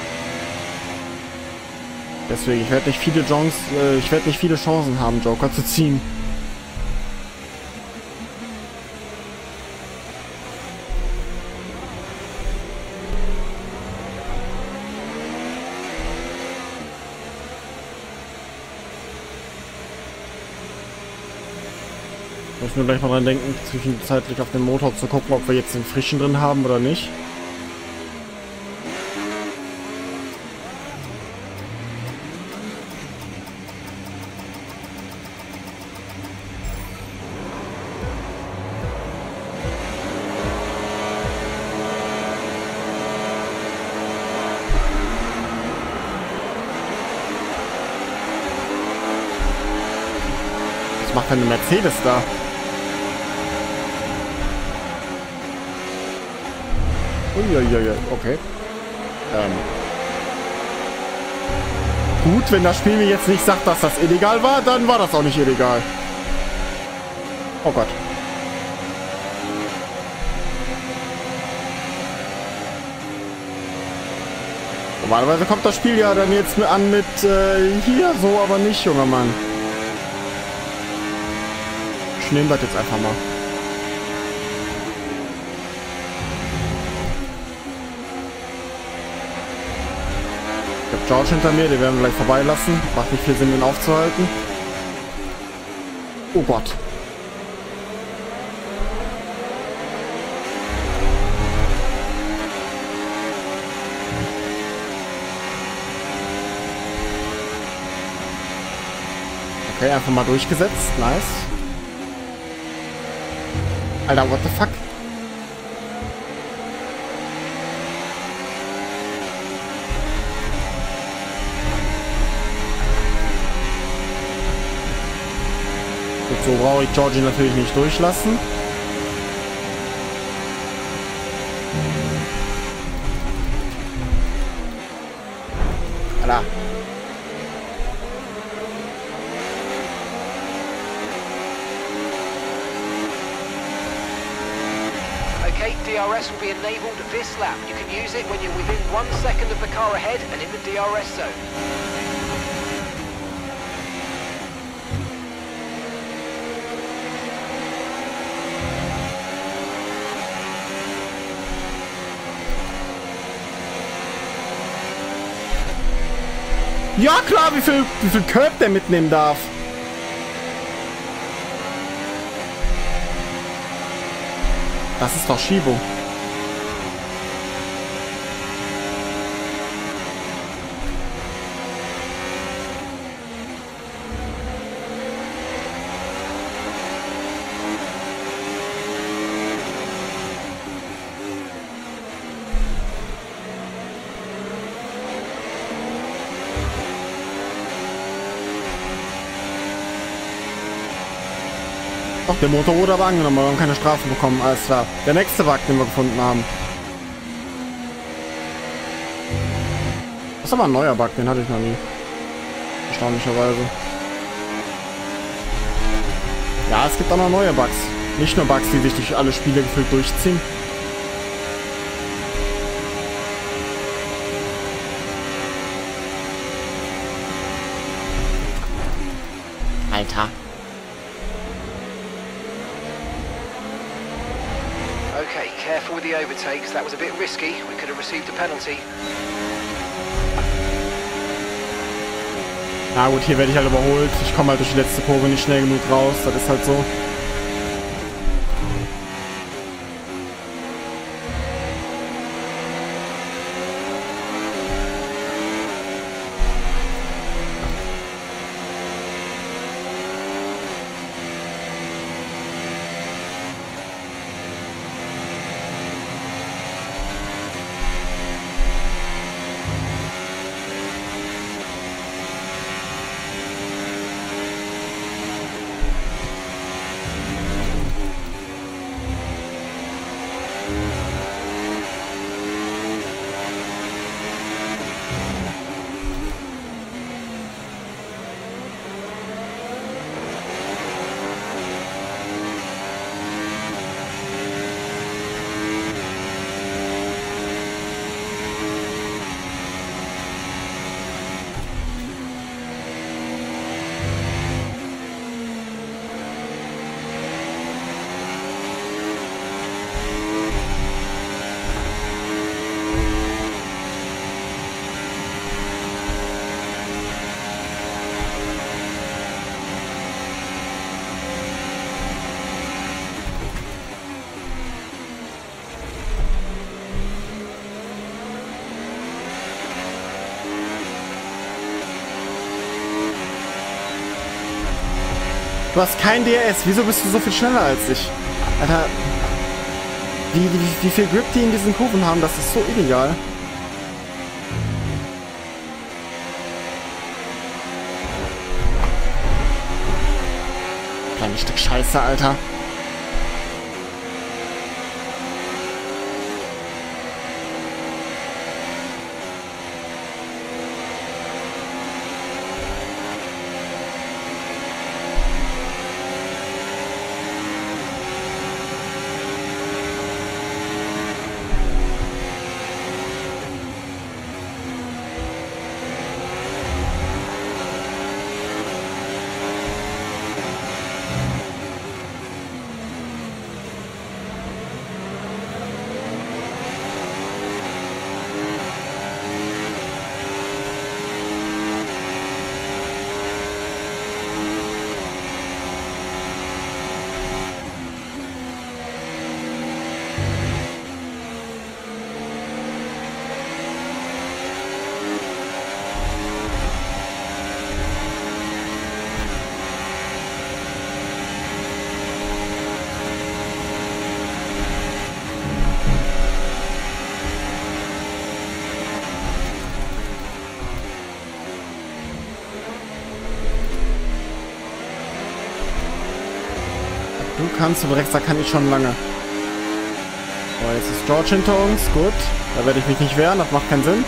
Deswegen, ich werde nicht viele Chancen haben, Joker zu ziehen. Ich muss nur gleich mal dran denken, zwischenzeitlich auf den Motor zu gucken, ob wir jetzt den frischen drin haben oder nicht. Was macht denn eine Mercedes da? Uiuiui, okay. Gut, wenn das Spiel mir jetzt nicht sagt, dass das illegal war, dann war das auch nicht illegal. Oh Gott. Normalerweise kommt das Spiel ja dann jetzt an mit hier so, aber nicht, junger Mann. Ich nehme das jetzt einfach mal. Ich habe George hinter mir, den werden wir gleich vorbeilassen. Macht nicht viel Sinn, ihn aufzuhalten. Oh Gott. Okay, einfach mal durchgesetzt. Nice. Alter, what the fuck? Gut, so brauche ich Georgie natürlich nicht durchlassen. Alter. Okay, DRS will be enabled this lap. You can use it when you're within 1 second of the car ahead and in the DRS zone. Ja klar, wie viel Curb der mitnehmen darf. Das ist doch Schiebung. Doch, der Motor wurde aber angenommen, aber wir haben keine Strafe bekommen. Alles klar. Der nächste Bug, den wir gefunden haben. Das ist aber ein neuer Bug, den hatte ich noch nie. Erstaunlicherweise. Ja, es gibt auch noch neue Bugs. Nicht nur Bugs, die sich durch alle Spiele gefühlt durchziehen. Alter. Okay, careful with the overtakes. That was a bit risky. We could have received a penalty. Na gut, hier werde ich halt überholt. Ich komme halt durch die letzte Kurve nicht schnell genug raus. Das ist halt so. Du hast kein DRS. Wieso bist du so viel schneller als ich? Alter. Wie viel Grip die in diesen Kurven haben, das ist so illegal. Kleines Stück Scheiße, Alter. Du kannst, aber Rex, da kann ich schon lange. So, jetzt ist George hinter uns. Gut. Da werde ich mich nicht wehren. Das macht keinen Sinn.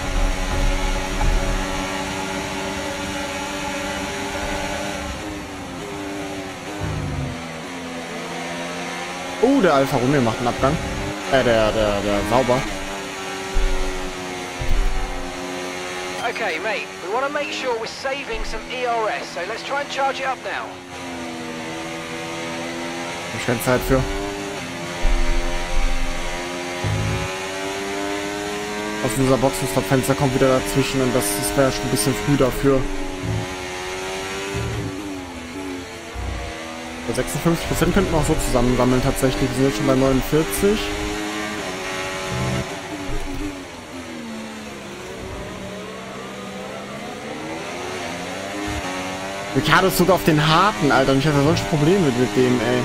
Der Alfa Romeo macht einen Abgang. Der Sauber. Okay, mate. We want to make sure we're saving some ERS, so let's try and charge it up now. Ich keine Zeit für. Aus dieser Boxenstopp-Fenster kommt wieder dazwischen und das wäre schon ein bisschen früh dafür. 56% könnten wir auch so zusammensammeln tatsächlich. Wir sind jetzt schon bei 49. Ricardo ist sogar auf den harten, Alter. Und ich habe ja solche Probleme mit dem, ey.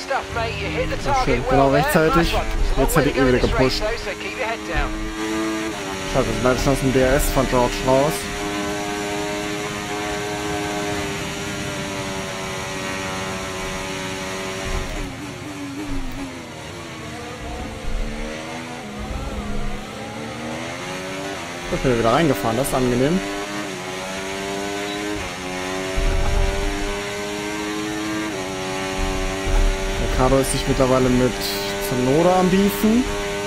stuff, mate. You hit the Ja, target schön. well Genau there. rechtzeitig. Nice one. It's a long Jetzt way hätte to ich go ihn in wieder this race, gepusht. though, so keep your head down. Schade, wir sind leider schon aus dem DRS von George raus. Ich bin wieder reingefahren, das ist angenehm. Ricardo ist sich mittlerweile mit Tsunoda am Beefen.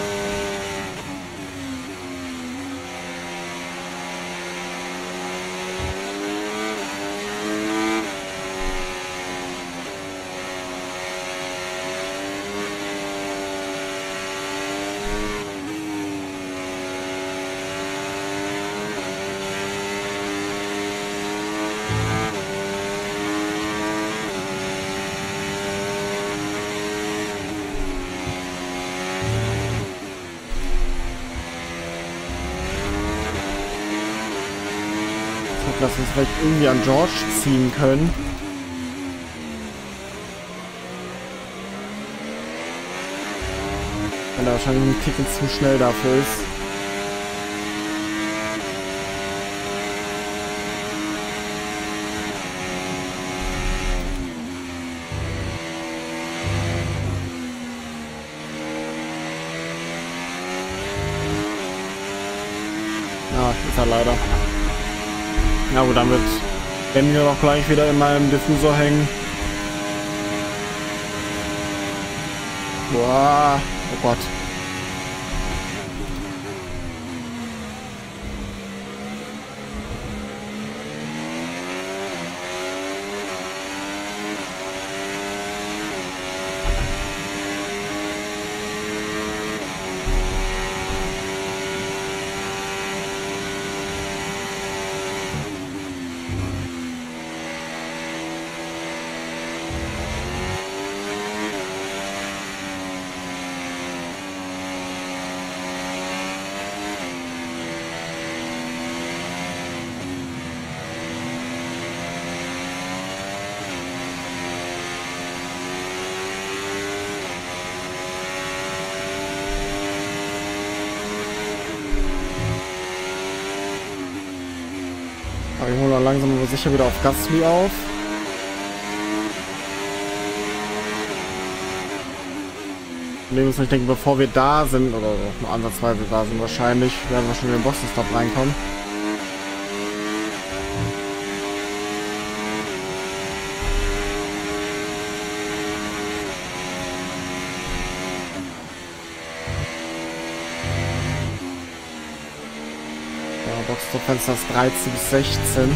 Dass wir es vielleicht irgendwie an George ziehen können. Weil er wahrscheinlich ein Ticken zu schnell dafür ist. Ja, ist er leider. Ja gut, damit werden wir doch gleich wieder in meinem Diffusor hängen. Boah, oh Gott. Aber wir holen langsam aber sicher wieder auf Gasly auf. Wir müssen, ich denke, bevor wir da sind, oder nur ansatzweise da sind wahrscheinlich, werden wir schon in den Boxenstopp reinkommen. Ja, Boxenstopp-Fenster ist 13 bis 16.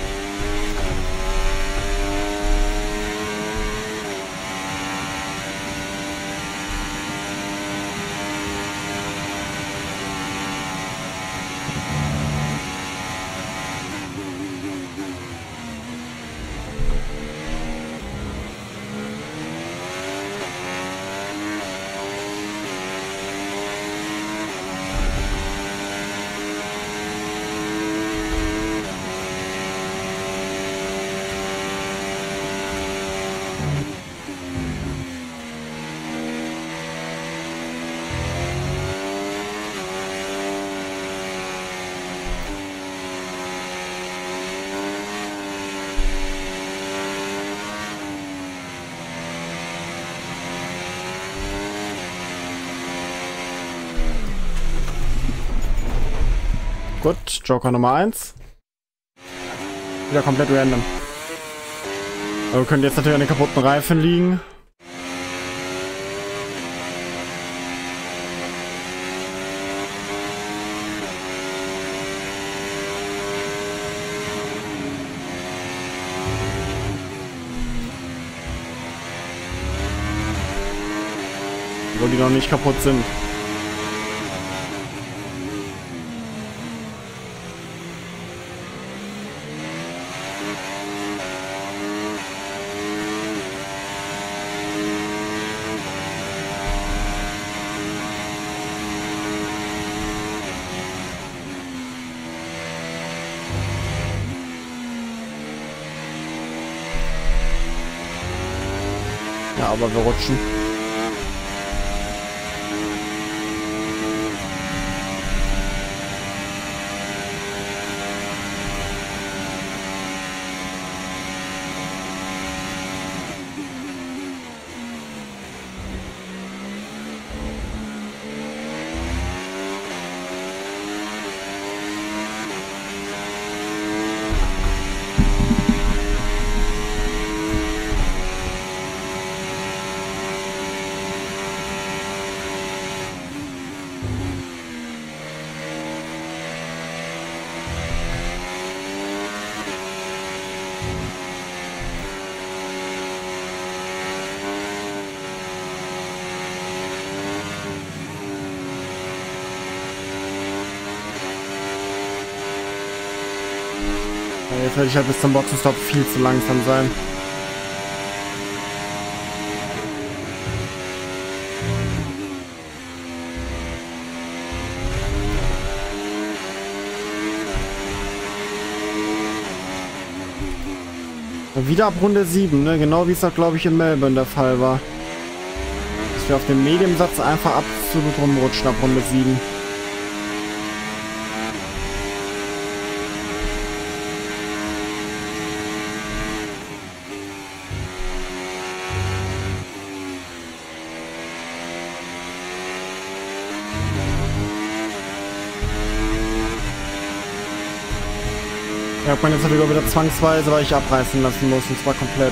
Gut, Joker Nummer 1. Wieder komplett random. Aber wir können jetzt natürlich an den kaputten Reifen liegen. Obwohl die noch nicht kaputt sind. Ja, aber wir rutschen. Jetzt werde ich halt bis zum Boxenstopp viel zu langsam sein. Wieder ab Runde 7, ne? Genau wie es auch, glaube ich, in Melbourne der Fall war. Dass wir auf dem Medium-Satz einfach absolut rumrutschen ab Runde 7. Ja, ich meine, jetzt habe ich wieder zwangsweise, weil ich abreißen lassen muss, und zwar komplett.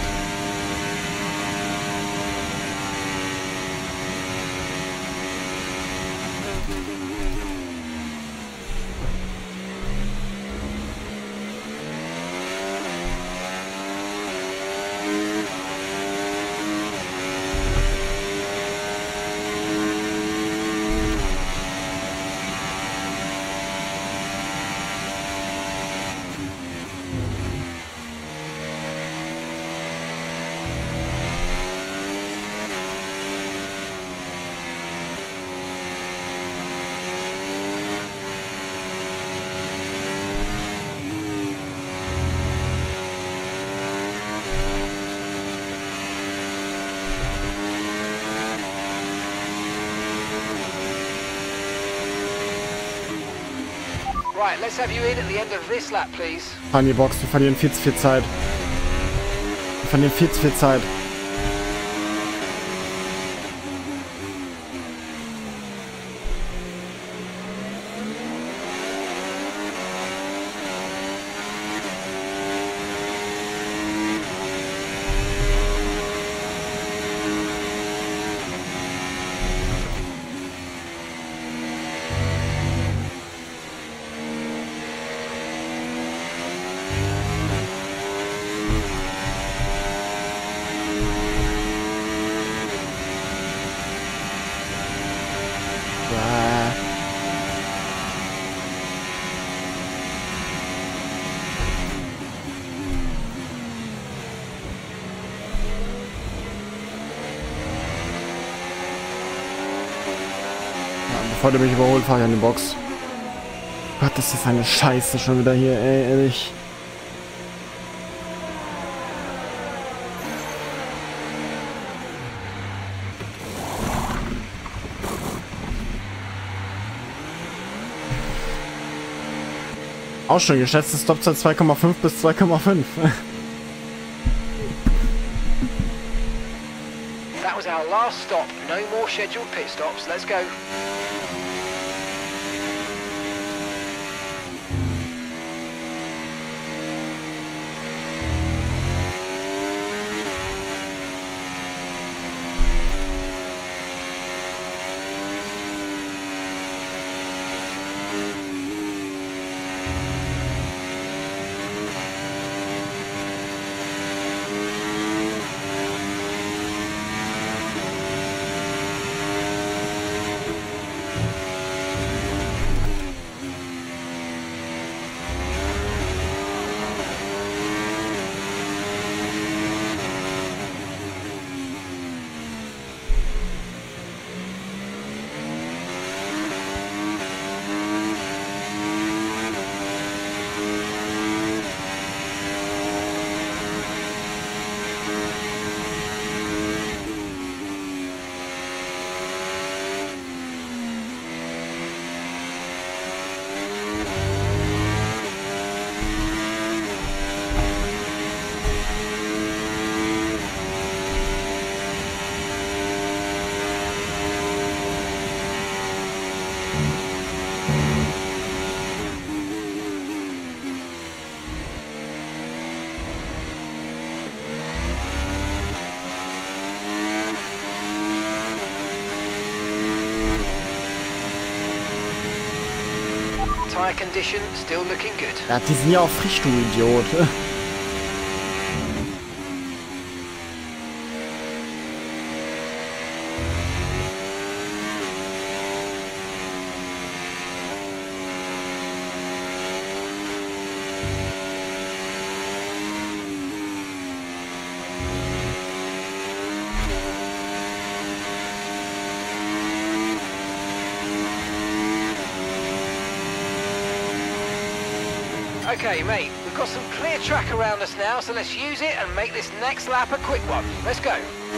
Right, let's have you in at the end of this lap, please. An die Box, wir verlieren viel zu viel Zeit. Wir verlieren viel zu viel Zeit. Bevor der mich überholt, fahre ich an die Box. Gott, das ist eine Scheiße schon wieder hier, ey, ehrlich. Auch schon geschätzte Stoppzeit 2,5 bis 2,5. That was our last stop. No more scheduled pit stops. Let's go. Tire condition still looking good. Ja, die sind ja auch frisch, du Idiot. Okay, mate, we've got some clear track around us now, so let's use it and make this next lap a quick one. Let's go.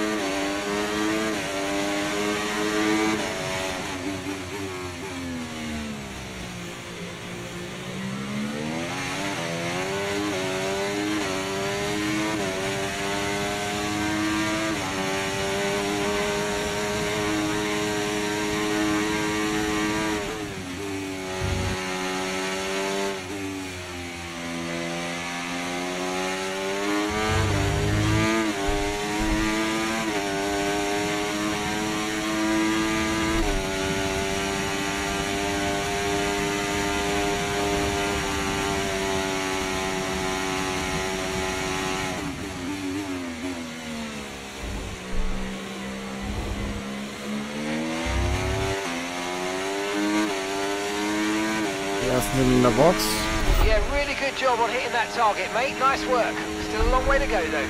Die ersten sind in der Box. Yeah, really good job on hitting that target, mate. Nice work. Still a long way to go, though.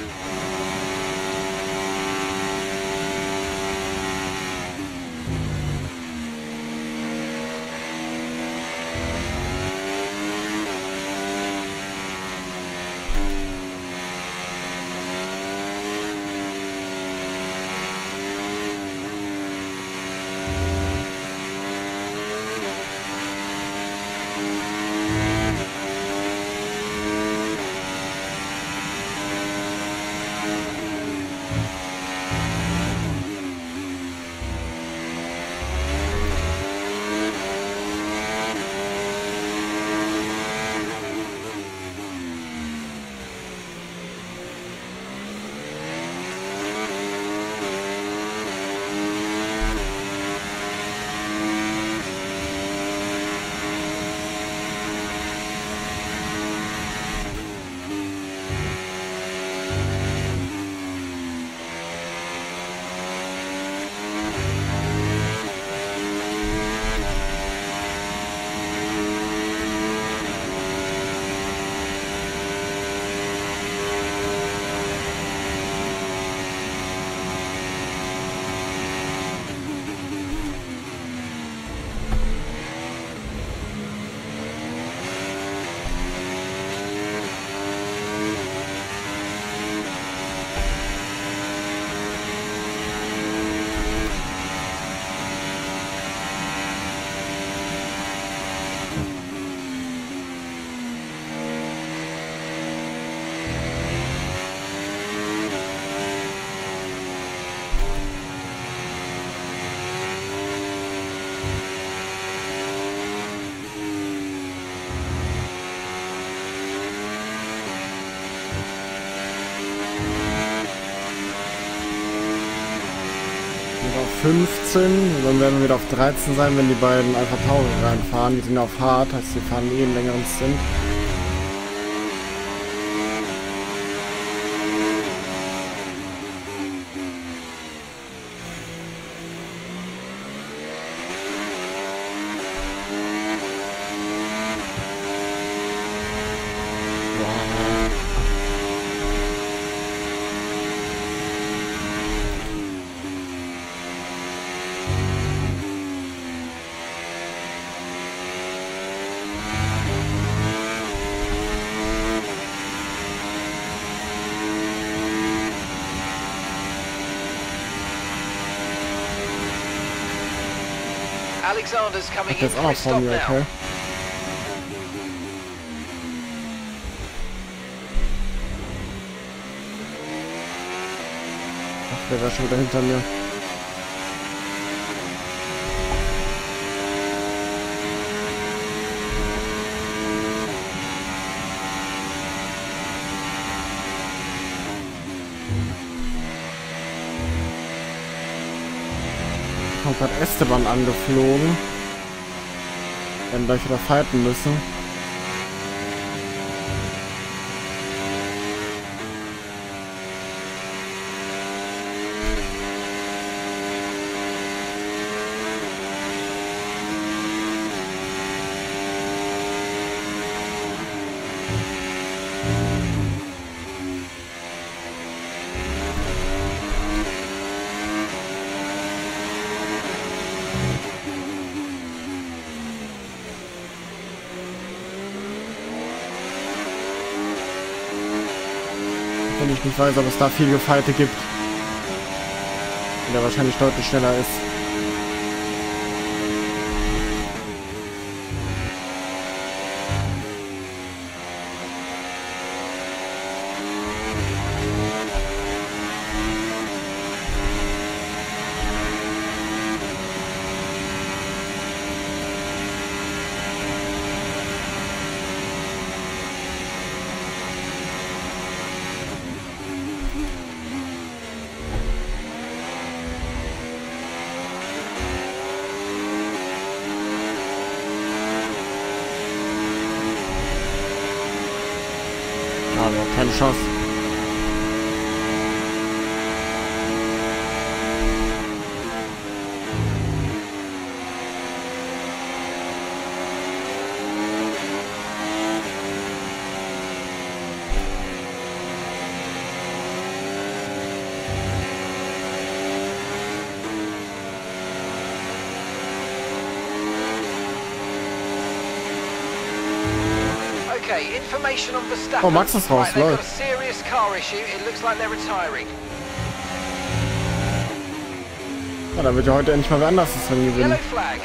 Auf 15, dann werden wir wieder auf 13 sein, wenn die beiden Alpha Tauri reinfahren. Die sind auf hart, heißt die fahren eh einen längeren Stint. Alexander's coming in Jetzt for auch his stop von mir, now. okay. Ach, der war schon wieder hinter mir. Kommt gerade Esteban angeflogen. Wir werden gleich wieder fighten müssen. Wenn ich nicht weiß, ob es da viel Gefeite gibt. Der wahrscheinlich deutlich schneller ist. Aber keine Chance. Okay, information on Verstappen. Oh, Max ist raus, Right, they've lol. got a serious car issue. It looks like they're retiring. Ja, da wird ja heute endlich mal wer anders ist, wenn wir Yellow gewinnen. flag.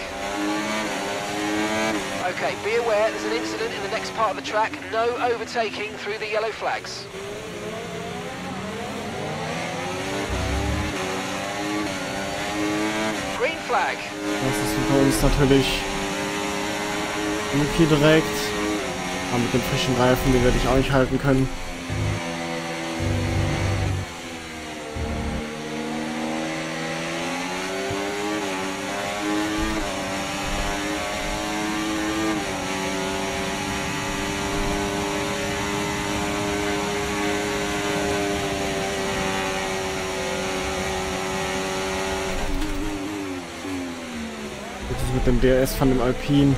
Okay, be aware there's an incident in the next part of the track. No overtaking through the yellow flags. Green flag. Das ist für uns natürlich Yuki direkt. Aber mit den frischen Reifen, die werde ich auch nicht halten können. Das ist mit dem DRS von dem Alpine.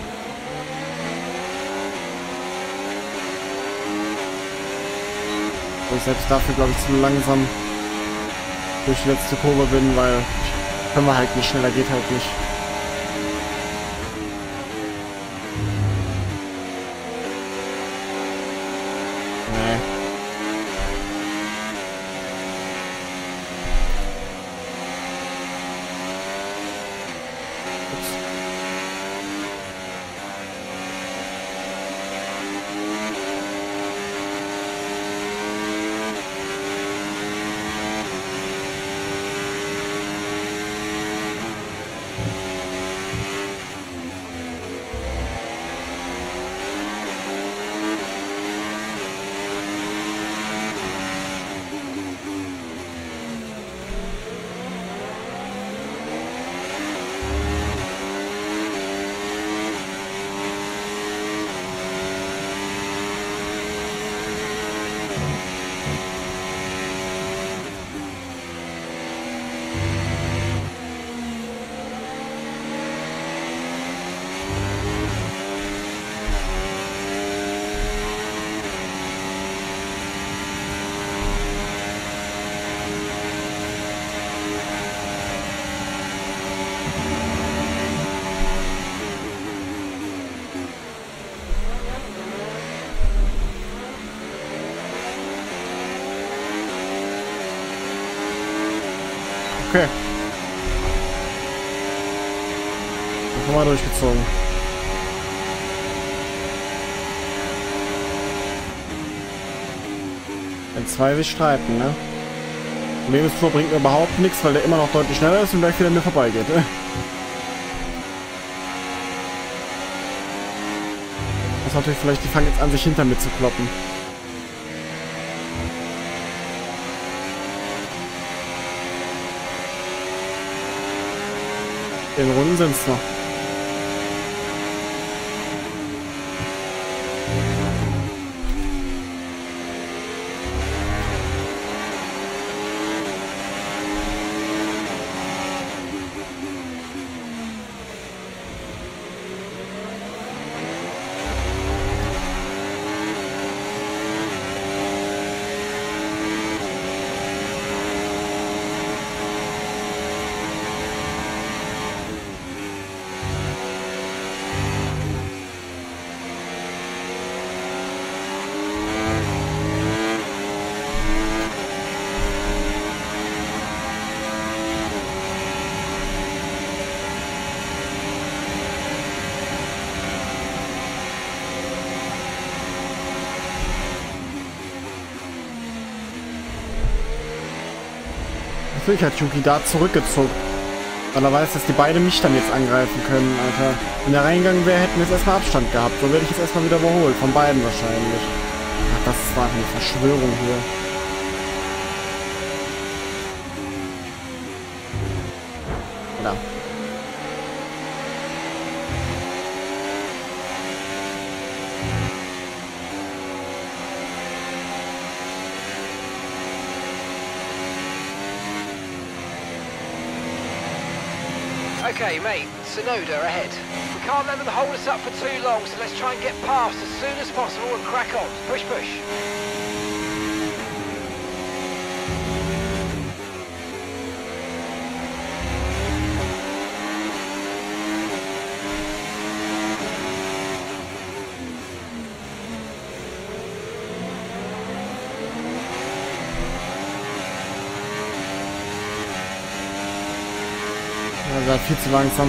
Und selbst dafür, glaube ich, zu langsam durch die letzte Kurve bin, weil können wir halt nicht schneller, geht halt nicht. Nee. Ups. Okay. Das haben wir durchgezogen. Wenn zwei sich streiten, ne? Problem ist, bringt mir überhaupt nichts, weil der immer noch deutlich schneller ist und gleich wieder an mir vorbeigeht. Das ist natürlich vielleicht, die fangen jetzt an, sich hinter mir zu kloppen. In Runden sind es noch. Natürlich hat Yuki da zurückgezogen. Weil er weiß, dass die beide mich dann jetzt angreifen können, Alter. Wenn er reingegangen wäre, hätten wir jetzt erstmal Abstand gehabt. So werde ich jetzt erstmal wieder überholt. Von beiden wahrscheinlich. Ach, das war eine Verschwörung hier. Oder? Okay, mate, Sonoda ahead. We can't let them hold us up for too long, so let's try and get past as soon as possible and crack on. Push, push. Er war viel zu langsam.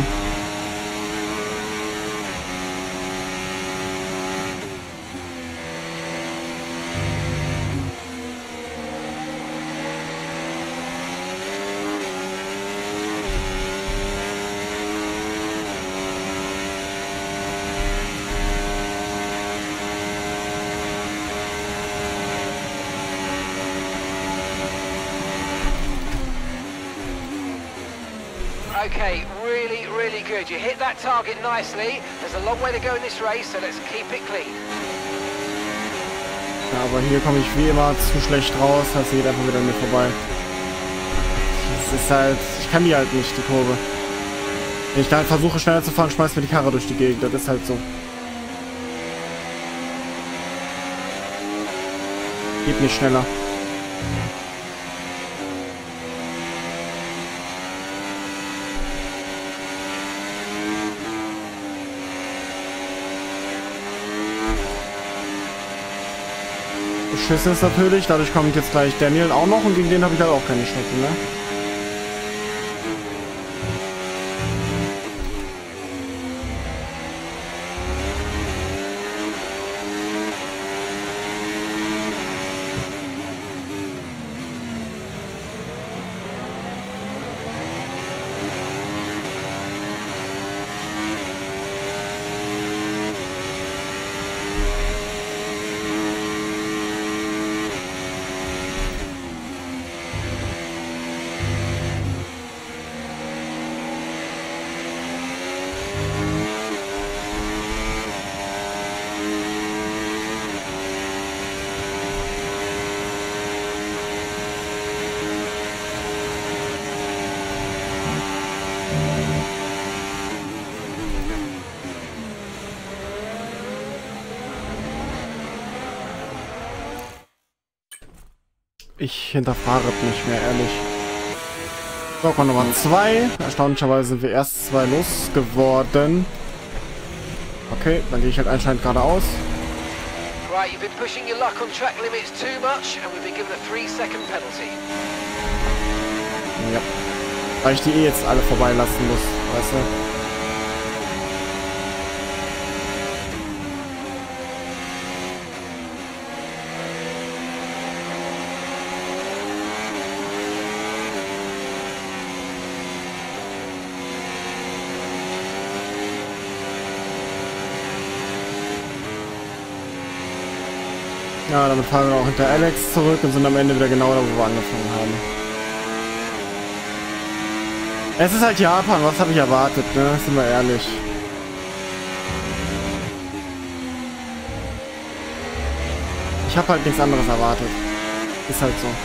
Okay, really good. You hit that target nicely. There's a long way to go in this race, so let's keep it clean. Ja, aber hier komme ich wie immer zu schlecht raus. Das geht einfach wieder an mir vorbei. Das ist halt... Ich kann die halt nicht, die Kurve. Wenn ich da halt versuche schneller zu fahren, schmeißt mir die Karre durch die Gegend. Das ist halt so. Geht nicht schneller. Beschissen ist natürlich, dadurch kommt jetzt gleich Daniel auch noch und gegen den habe ich halt auch keine Strecke, ne? Ich hinterfrage es nicht mehr, ehrlich. So, Korn Nummer 2. Erstaunlicherweise sind wir erst 2 losgeworden. Okay, dann gehe ich halt anscheinend geradeaus. Right, you've been pushing your luck on track limits too much and we've been given a 3-second penalty. Ja. Weil ich die eh jetzt alle vorbeilassen muss, weißt du? Ja, damit fahren wir auch hinter Alex zurück und sind am Ende wieder genau da, wo wir angefangen haben. Es ist halt Japan, was habe ich erwartet, ne? Sind wir ehrlich. Ich habe halt nichts anderes erwartet. Ist halt so.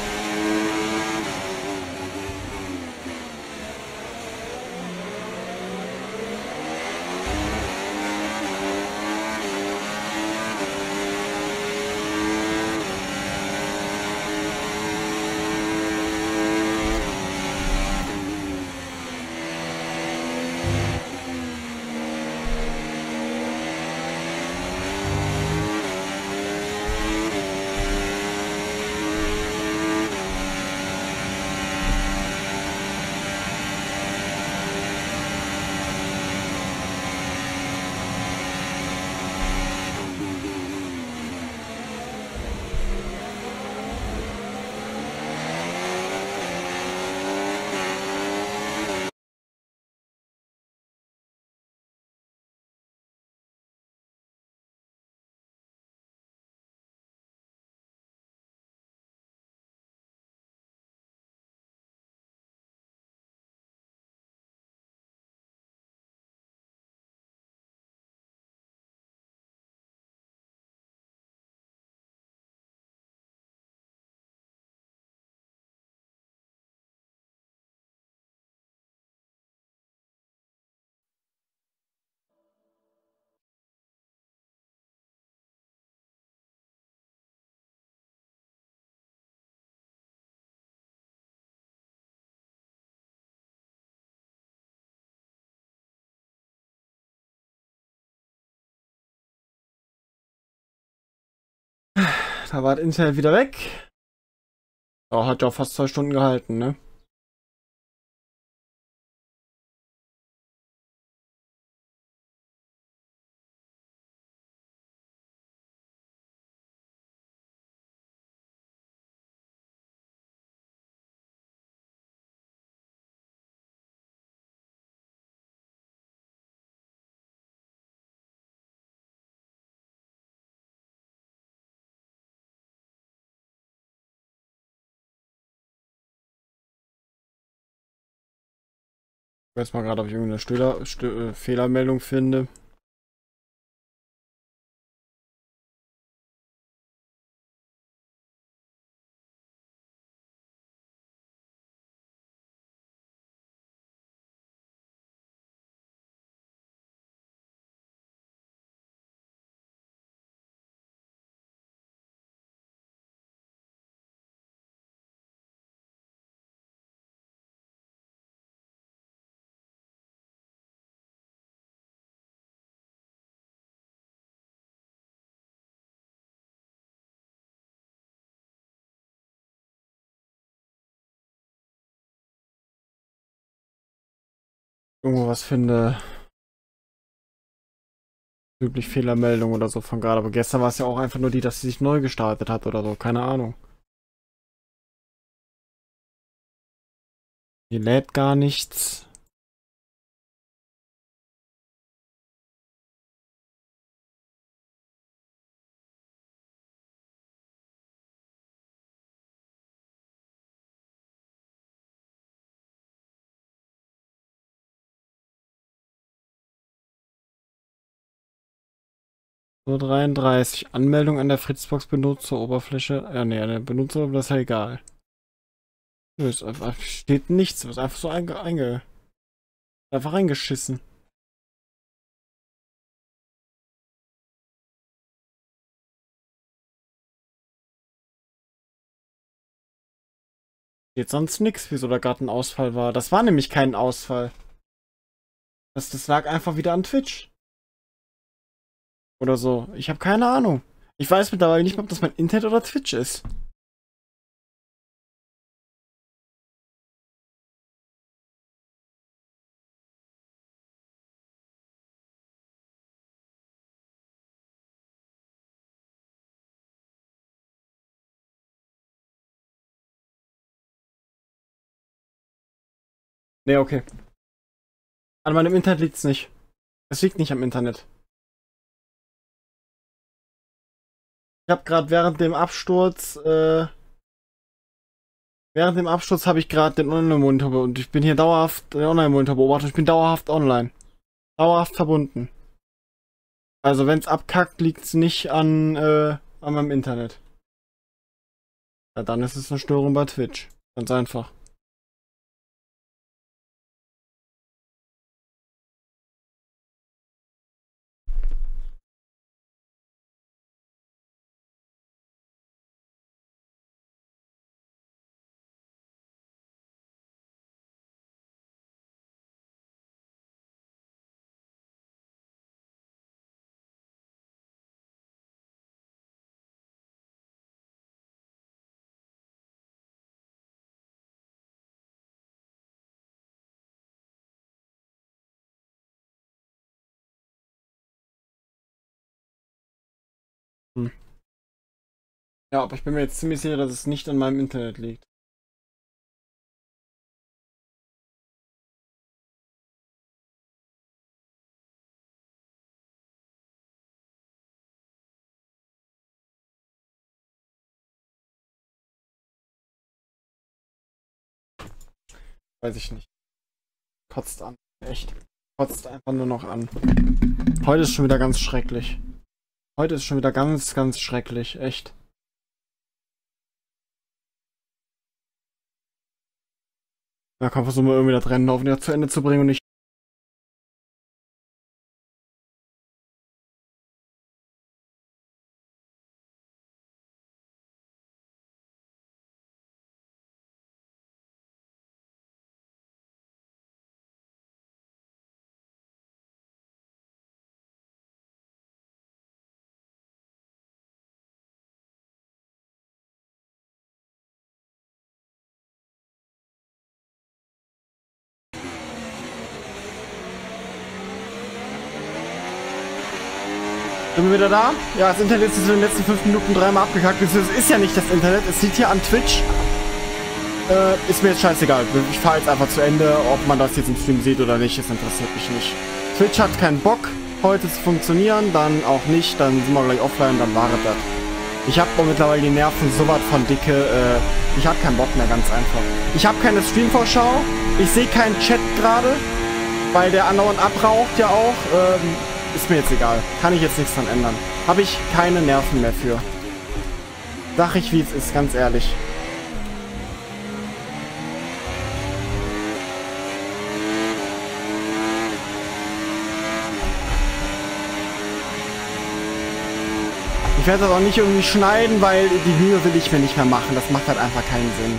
da war das Internet wieder weg. Oh, hat ja auch fast 2 Stunden gehalten, ne? Ich weiß mal gerade, ob ich irgendeine Fehlermeldung finde. Irgendwo was finde. Wirklich Fehlermeldung oder so von gerade. Aber gestern war es ja auch einfach nur die, dass sie sich neu gestartet hat oder so. Keine Ahnung. Die lädt gar nichts. So 33. Anmeldung an der Fritzbox Benutzeroberfläche. Ja, nee, an der Benutzeroberfläche ist ja egal. Nö, ist einfach, steht nichts. Ist einfach so einfach reingeschissen. Steht sonst nichts, wieso da gerade ein Ausfall war. Das war nämlich kein Ausfall. Das lag einfach wieder an Twitch. Oder so. Ich habe keine Ahnung. Ich weiß mittlerweile nicht mehr, ob das mein Internet oder Twitch ist. Nee, okay. An meinem Internet liegt's nicht. Es liegt nicht am Internet. Ich habe gerade während dem Absturz habe ich gerade den Online-Monitor und ich bin hier dauerhaft den Online-Monitor beobachtet. Ich bin dauerhaft online. Dauerhaft verbunden. Also wenn es abkackt, liegt's nicht an meinem Internet. Ja, dann ist es eine Störung bei Twitch. Ganz einfach. Hm. Ja, aber ich bin mir jetzt ziemlich sicher, dass es nicht an meinem Internet liegt. Weiß ich nicht. Kotzt an. Echt. Kotzt einfach nur noch an. Heute ist schon wieder ganz schrecklich. Heute ist schon wieder ganz, ganz schrecklich. Echt. Da kann versuchen wir irgendwie das Rennen hoffentlich zu Ende zu bringen und nicht Sind wir wieder da? Ja, das Internet ist in den letzten 5 Minuten 3-mal abgekackt. Das ist ja nicht das Internet. Es sieht hier an Twitch. Ist mir jetzt scheißegal. Ich fahre jetzt einfach zu Ende. Ob man das jetzt im Stream sieht oder nicht, das interessiert mich nicht. Twitch hat keinen Bock, heute zu funktionieren. Dann auch nicht. Dann sind wir gleich offline. Dann war es das. Ich habe mittlerweile die Nerven so was von dicke. Ich habe keinen Bock mehr, ganz einfach. Ich habe keine Streamvorschau. Ich sehe keinen Chat gerade. Weil der andauernd abraucht ja auch. Ist mir jetzt egal. Kann ich jetzt nichts dran ändern. Habe ich keine Nerven mehr für. Sag ich, wie es ist, ganz ehrlich. Ich werde das auch nicht irgendwie schneiden, weil die Mühe will ich mir nicht mehr machen. Das macht halt einfach keinen Sinn.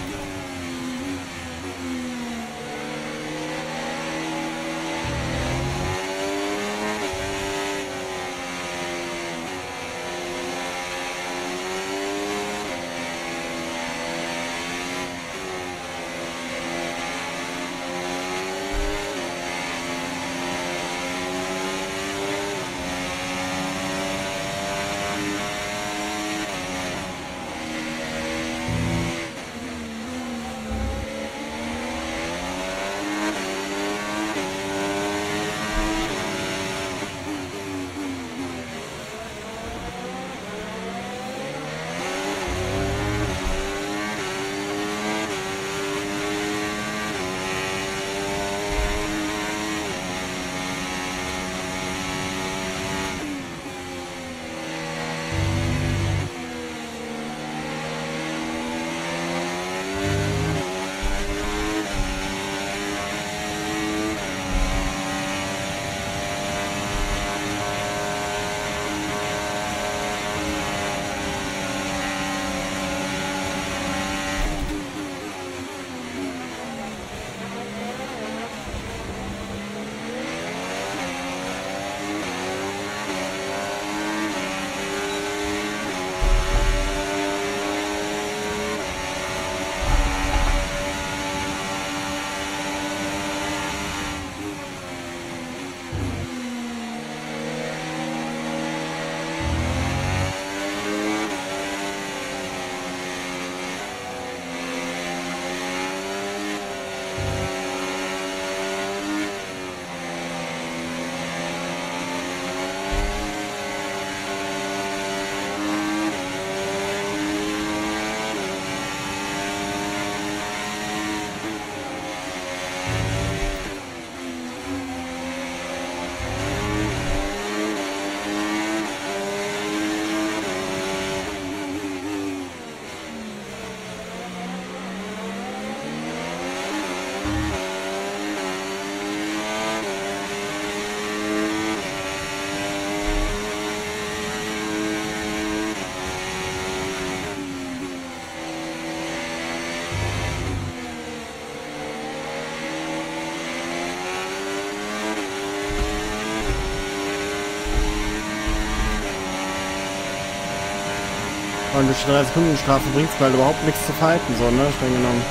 Und durch die 3-Sekunden-Strafe bringt es halt überhaupt nichts zu fighten, so, ne? Streng genommen.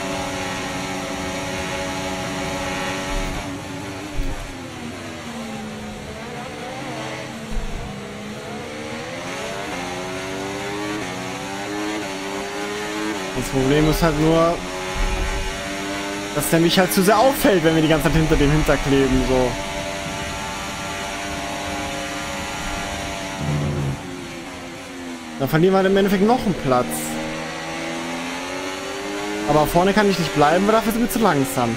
Das Problem ist halt nur, dass der mich halt zu sehr auffällt, wenn wir die ganze Zeit hinter dem hinterkleben, so. Dann verlieren wir halt im Endeffekt noch einen Platz. Aber vorne kann ich nicht bleiben, weil dafür sind wir zu langsam.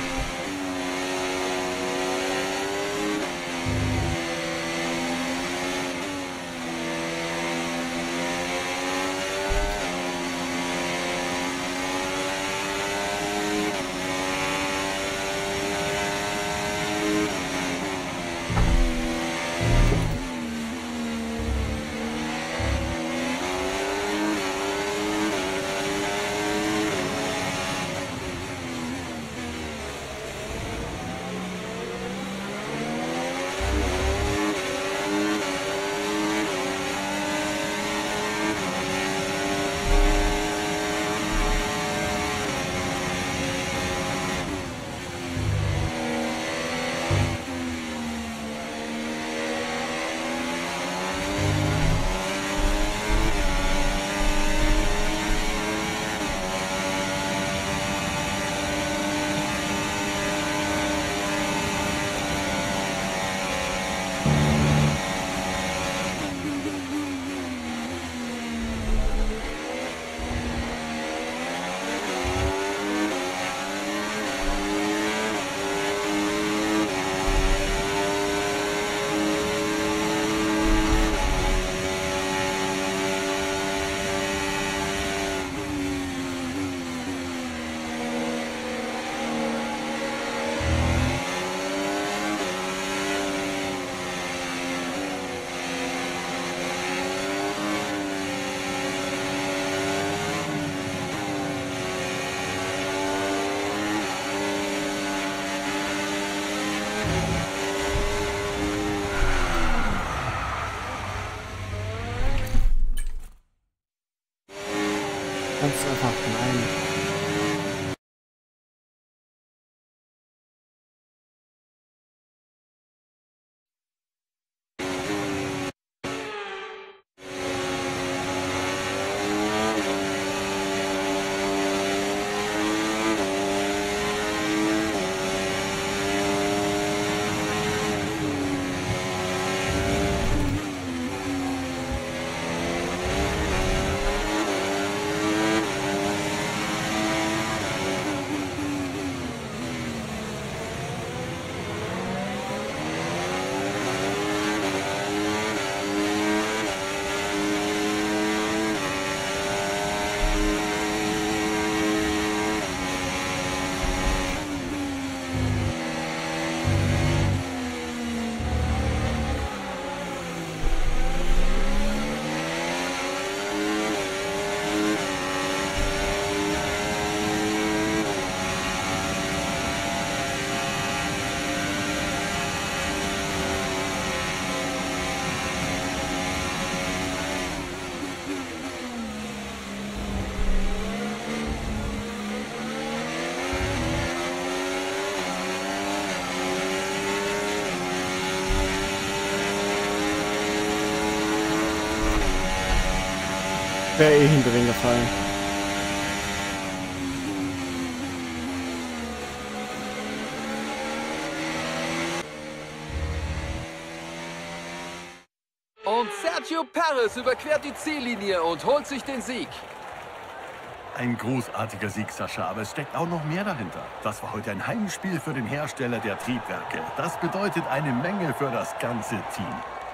Ganz einfach nein. Wäre eh hinter den gefallen. Und Sergio Perez überquert die Ziellinie und holt sich den Sieg. Ein großartiger Sieg, Sascha, aber es steckt auch noch mehr dahinter. Das war heute ein Heimspiel für den Hersteller der Triebwerke. Das bedeutet eine Menge für das ganze Team.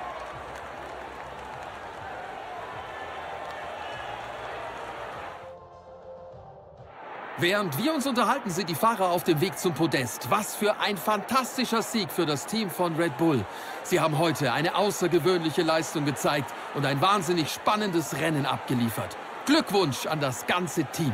Während wir uns unterhalten, sind die Fahrer auf dem Weg zum Podest. Was für ein fantastischer Sieg für das Team von Red Bull. Sie haben heute eine außergewöhnliche Leistung gezeigt und ein wahnsinnig spannendes Rennen abgeliefert. Glückwunsch an das ganze Team.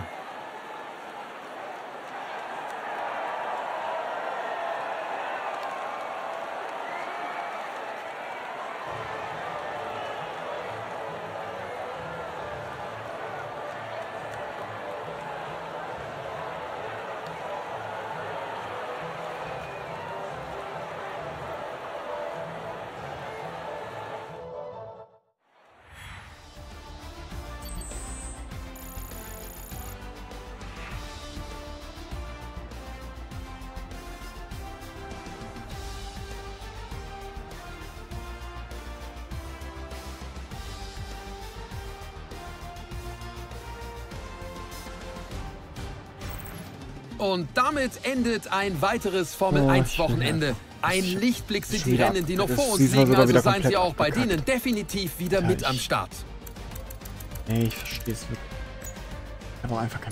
Und damit endet ein weiteres Formel-1-Wochenende. Ein Lichtblick sind die Rennen, die noch vor uns liegen, also seien Sie auch bei denen definitiv wieder mit am Start. Nee, ich verstehe es wirklich. Ich habe auch einfach keinen.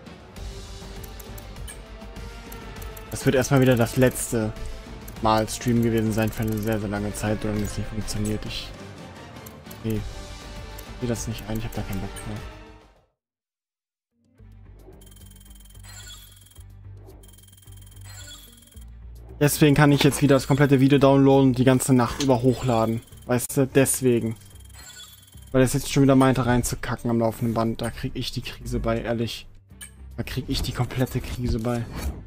Das wird erstmal wieder das letzte Mal Stream gewesen sein für eine sehr, sehr lange Zeit, und es nicht funktioniert. Ich sehe das nicht ein, ich habe da keinen Bock drauf. Deswegen kann ich jetzt wieder das komplette Video downloaden und die ganze Nacht über hochladen. Weißt du, deswegen. Weil es jetzt schon wieder meinte reinzukacken am laufenden Band. Da krieg ich die Krise bei, ehrlich. Da krieg ich die komplette Krise bei.